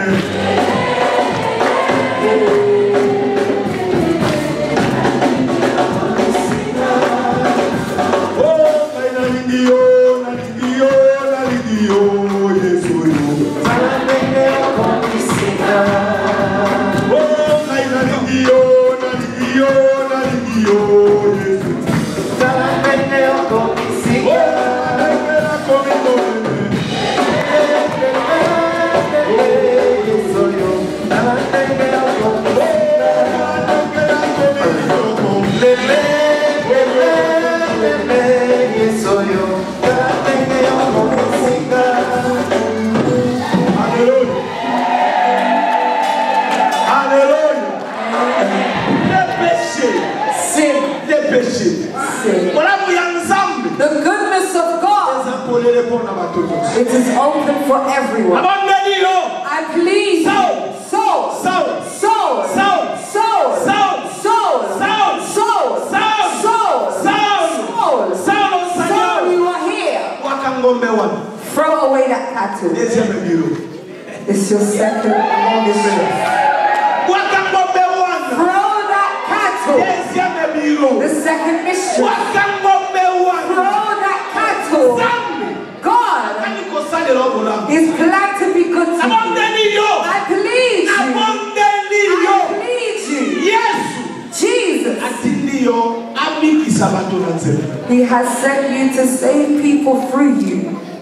The goodness of God, it is open for everyone. I please you, soul, soul, soul, soul, soul, soul, soul, soul, soul, soul, soul, you are here. Throw away that tattoo. It's your second mission. Throw that tattoo. The second mission. Throw that tattoo. God is glad to be good to you. I plead you. I plead you. Yes. Jesus. He has sent you to save people through you.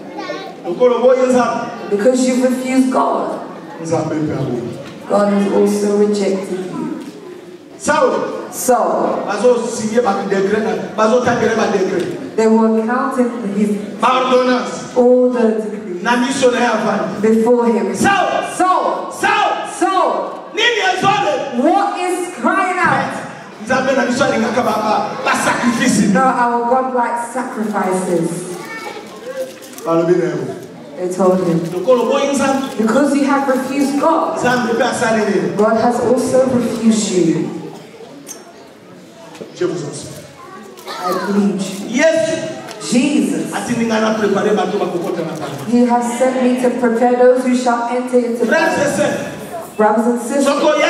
Because you refuse God, God has also rejected you. So, they were counting his all the decrees before him. So, so, so, so, what is crying out? No, our God likes sacrifices. They told him, because you have refused God, God has also refused you. I plead you. Yes. Jesus. He has sent me to prepare those who shall enter into heaven. Brothers and sisters,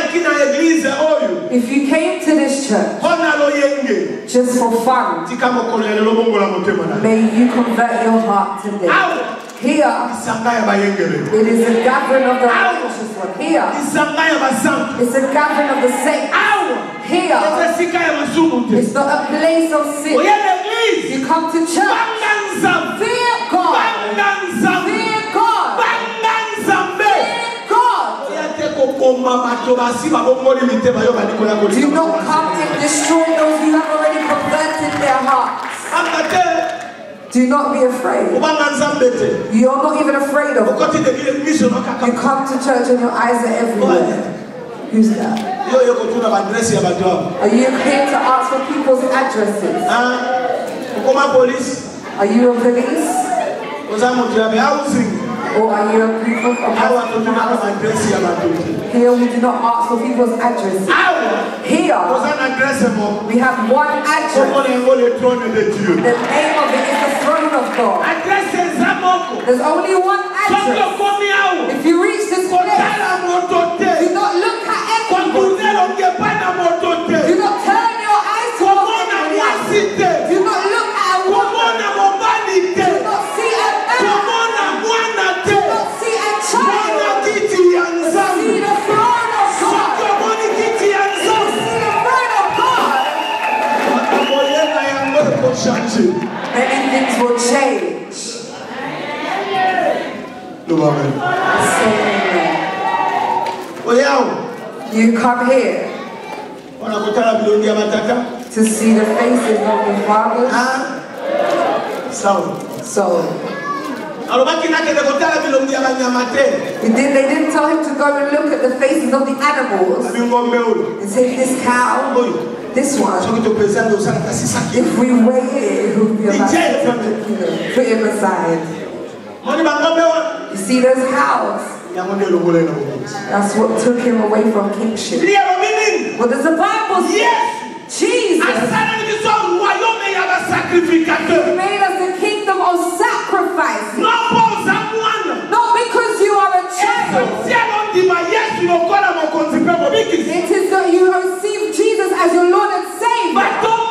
if you came to this church just for fun, may you convert your heart today. Here, it is a gathering of the righteous one. Here, it's a gathering of the saints. Here, it's not a place of sin. You come to church. Fear God. Fear God. Fear God. come and destroy those who have already converted their hearts. Do not be afraid. You're not even afraid of God. You come to church and your eyes are everywhere. Who's that? Are you here to ask for people's addresses? Are you a police? Or are you a people of here we do not ask for people's addresses. Here we have one address. The name of it is the throne of God. There's only one address. If you reach this place, do not look at anybody. Do not turn your eyes towards anybody else. Do not look at a woman. Do not see a man. Do not see a child. See the throne of God. See the throne of God. Many things will change. You come here to see the faces of your fathers. So, He did, they didn't tell him to go and look at the faces of the animals and say, this cow, this one. If we weigh it, it would be about six hundred kilos. Put him aside. You see those cows? That's what took him away from kingship. What does the Bible say? Jesus. He made us a kingdom of sacrifice. Not because you are a child. It is that you receive Jesus as your Lord and Savior.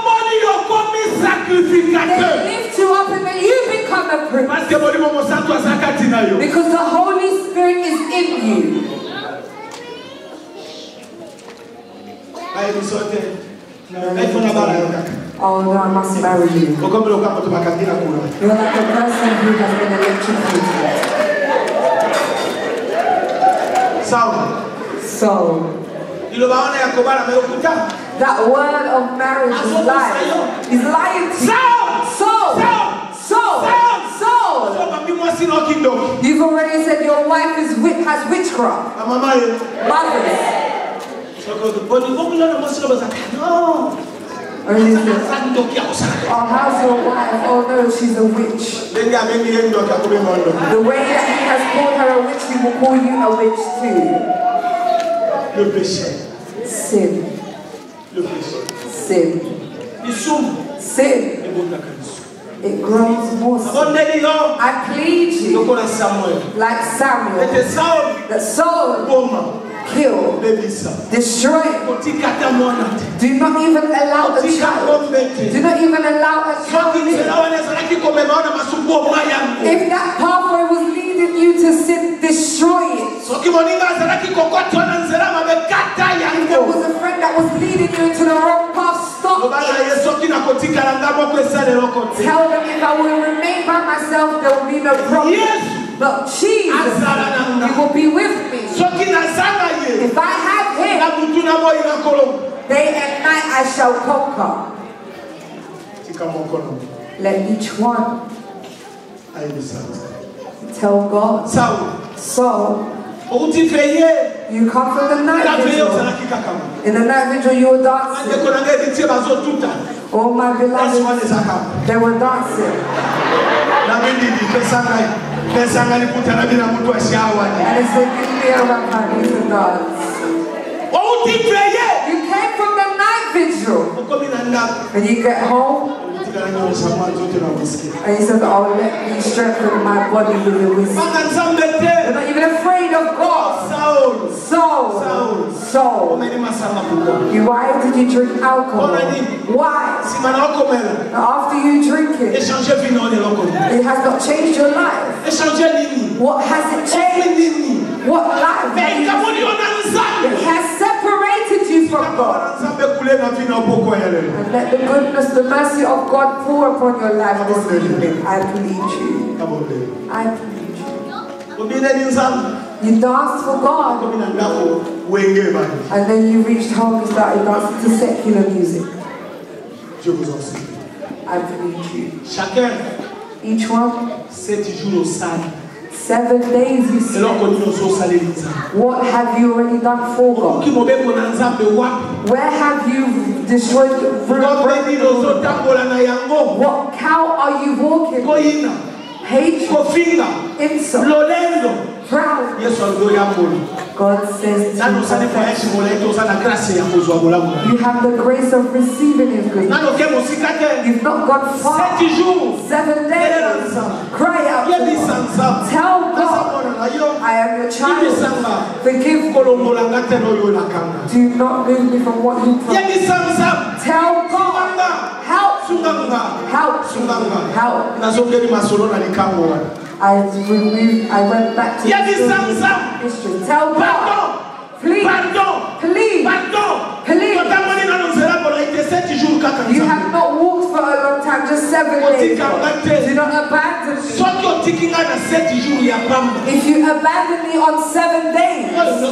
They lift you up and then you become a prince. Because the Holy Spirit is in you. Oh no, I must marry you. You're like a person who has been electrocuted. So, that word of marriage is lying. He's lying to you. So, so, so. You've already said your wife is wit has witchcraft. Mothers. Oh, how's your wife? Oh no, she's a witch. The way that he has called her a witch, he will call you a witch too. Sin. Sin. Sin. It grows more sin. I plead you, like Samuel, that Saul kill, destroy. Do not even allow a child. Do not even allow a child to live. If that pathway was leading you to sin, destroy it. If there was a friend that was leading you into the wrong path, stop it. Tell them if I will remain by myself, there will be no problem. But Jesus, He will be with me. If I have Him, day and night I shall conquer. Let each one tell God. So, you come from the night vigil. In the night vigil you were dancing. Oh my beloved, they were dancing. And it said, give me a round and dance. You came from the night vigil. And you get home. And he said, oh, let me strengthen my body with the whiskey. You're not even afraid of God. Soul. Soul. Soul. Why did you drink alcohol? Why? After you drink it, it has not changed your life. What has it changed? What life? It has separated you from God. And let the goodness, the mercy of God pour upon your life this evening. I plead you. I plead you. You dance for God. And then you reached home and started dancing to secular music. Je vous en supplie. I believe you. Chacun. Each one. Sept jours au salle. Seven days you see. What have you already done for God? Where have you destroyed the What cow are you walking? Hatred, insult, proud. God says to you have the grace of receiving His goodness. You've not gone far. Seven days. Cry out to God. Tell God, I am your child. Forgive me. Do not move me from what you promised. Tell God, help me. Help me. Help me. I removed, I went back to history. Tell God, please, please, please. You have not walked for a long time, just seven days. Do not abandon me. If you abandon me on seven days,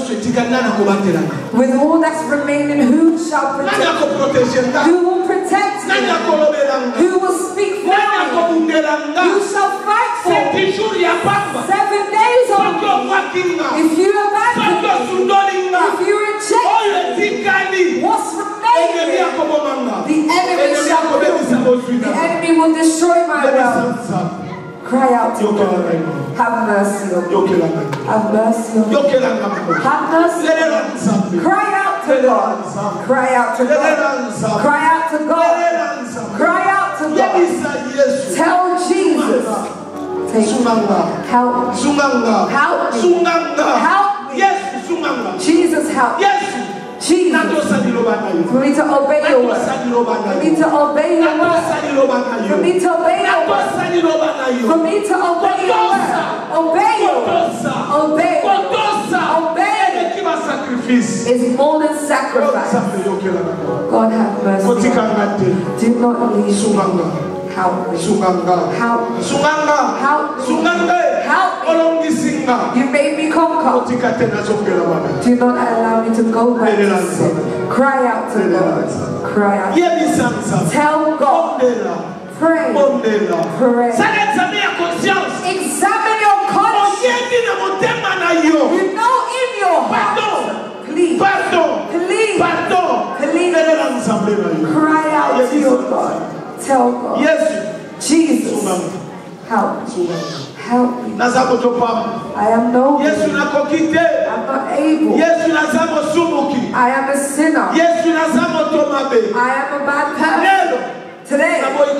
with all that's remaining, who shall protect me? Who will protect me? Who will speak for me? Who shall fight for me? Seven days on me. If you abandon me, if you reject me, what's remaining? The enemy shall kill me. The enemy will destroy my wealth. Cry out to God. Have mercy on me. Have mercy on me. Have mercy on me. Cry out to God. Cry out to God. Cry out to God. Cry out to God. Tell Jesus. Take me. Help me. Help me. Help me. Jesus, help me. Jesus, for me to obey your word, for me to obey your word, for me to obey your word, for me to obey your word, obey your word, obey, obey is more than sacrifice. God have mercy. Do not leave me. Help me. Help me. Help me. Help me. You made me conquer. Do not allow me to go back to sin. Cry out to God. Cry out. Tell God. Pray. Pray. Examine your conscience. You know in your heart. Please. Please. Please. Cry out to your God. Tell God. Yes. Jesus. Help me. Help me. I am no good. I'm not able. I am a sinner. I am a bad person. Today,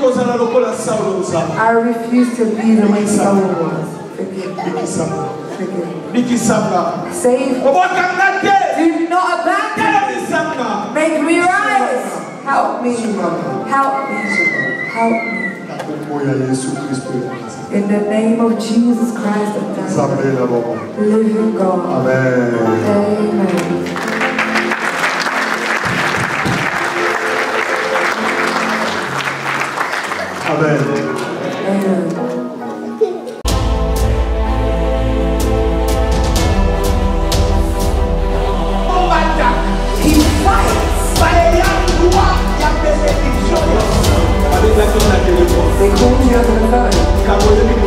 I refuse to be the way Saul was. Forgive me. Forgive me. Save me. Do not abandon me. Make me rise. Help me. Help me. Help me. In the name of Jesus Christ of Nazareth, living God. Amen. Amen. Amen. Amen. He fights. They called you on the phone.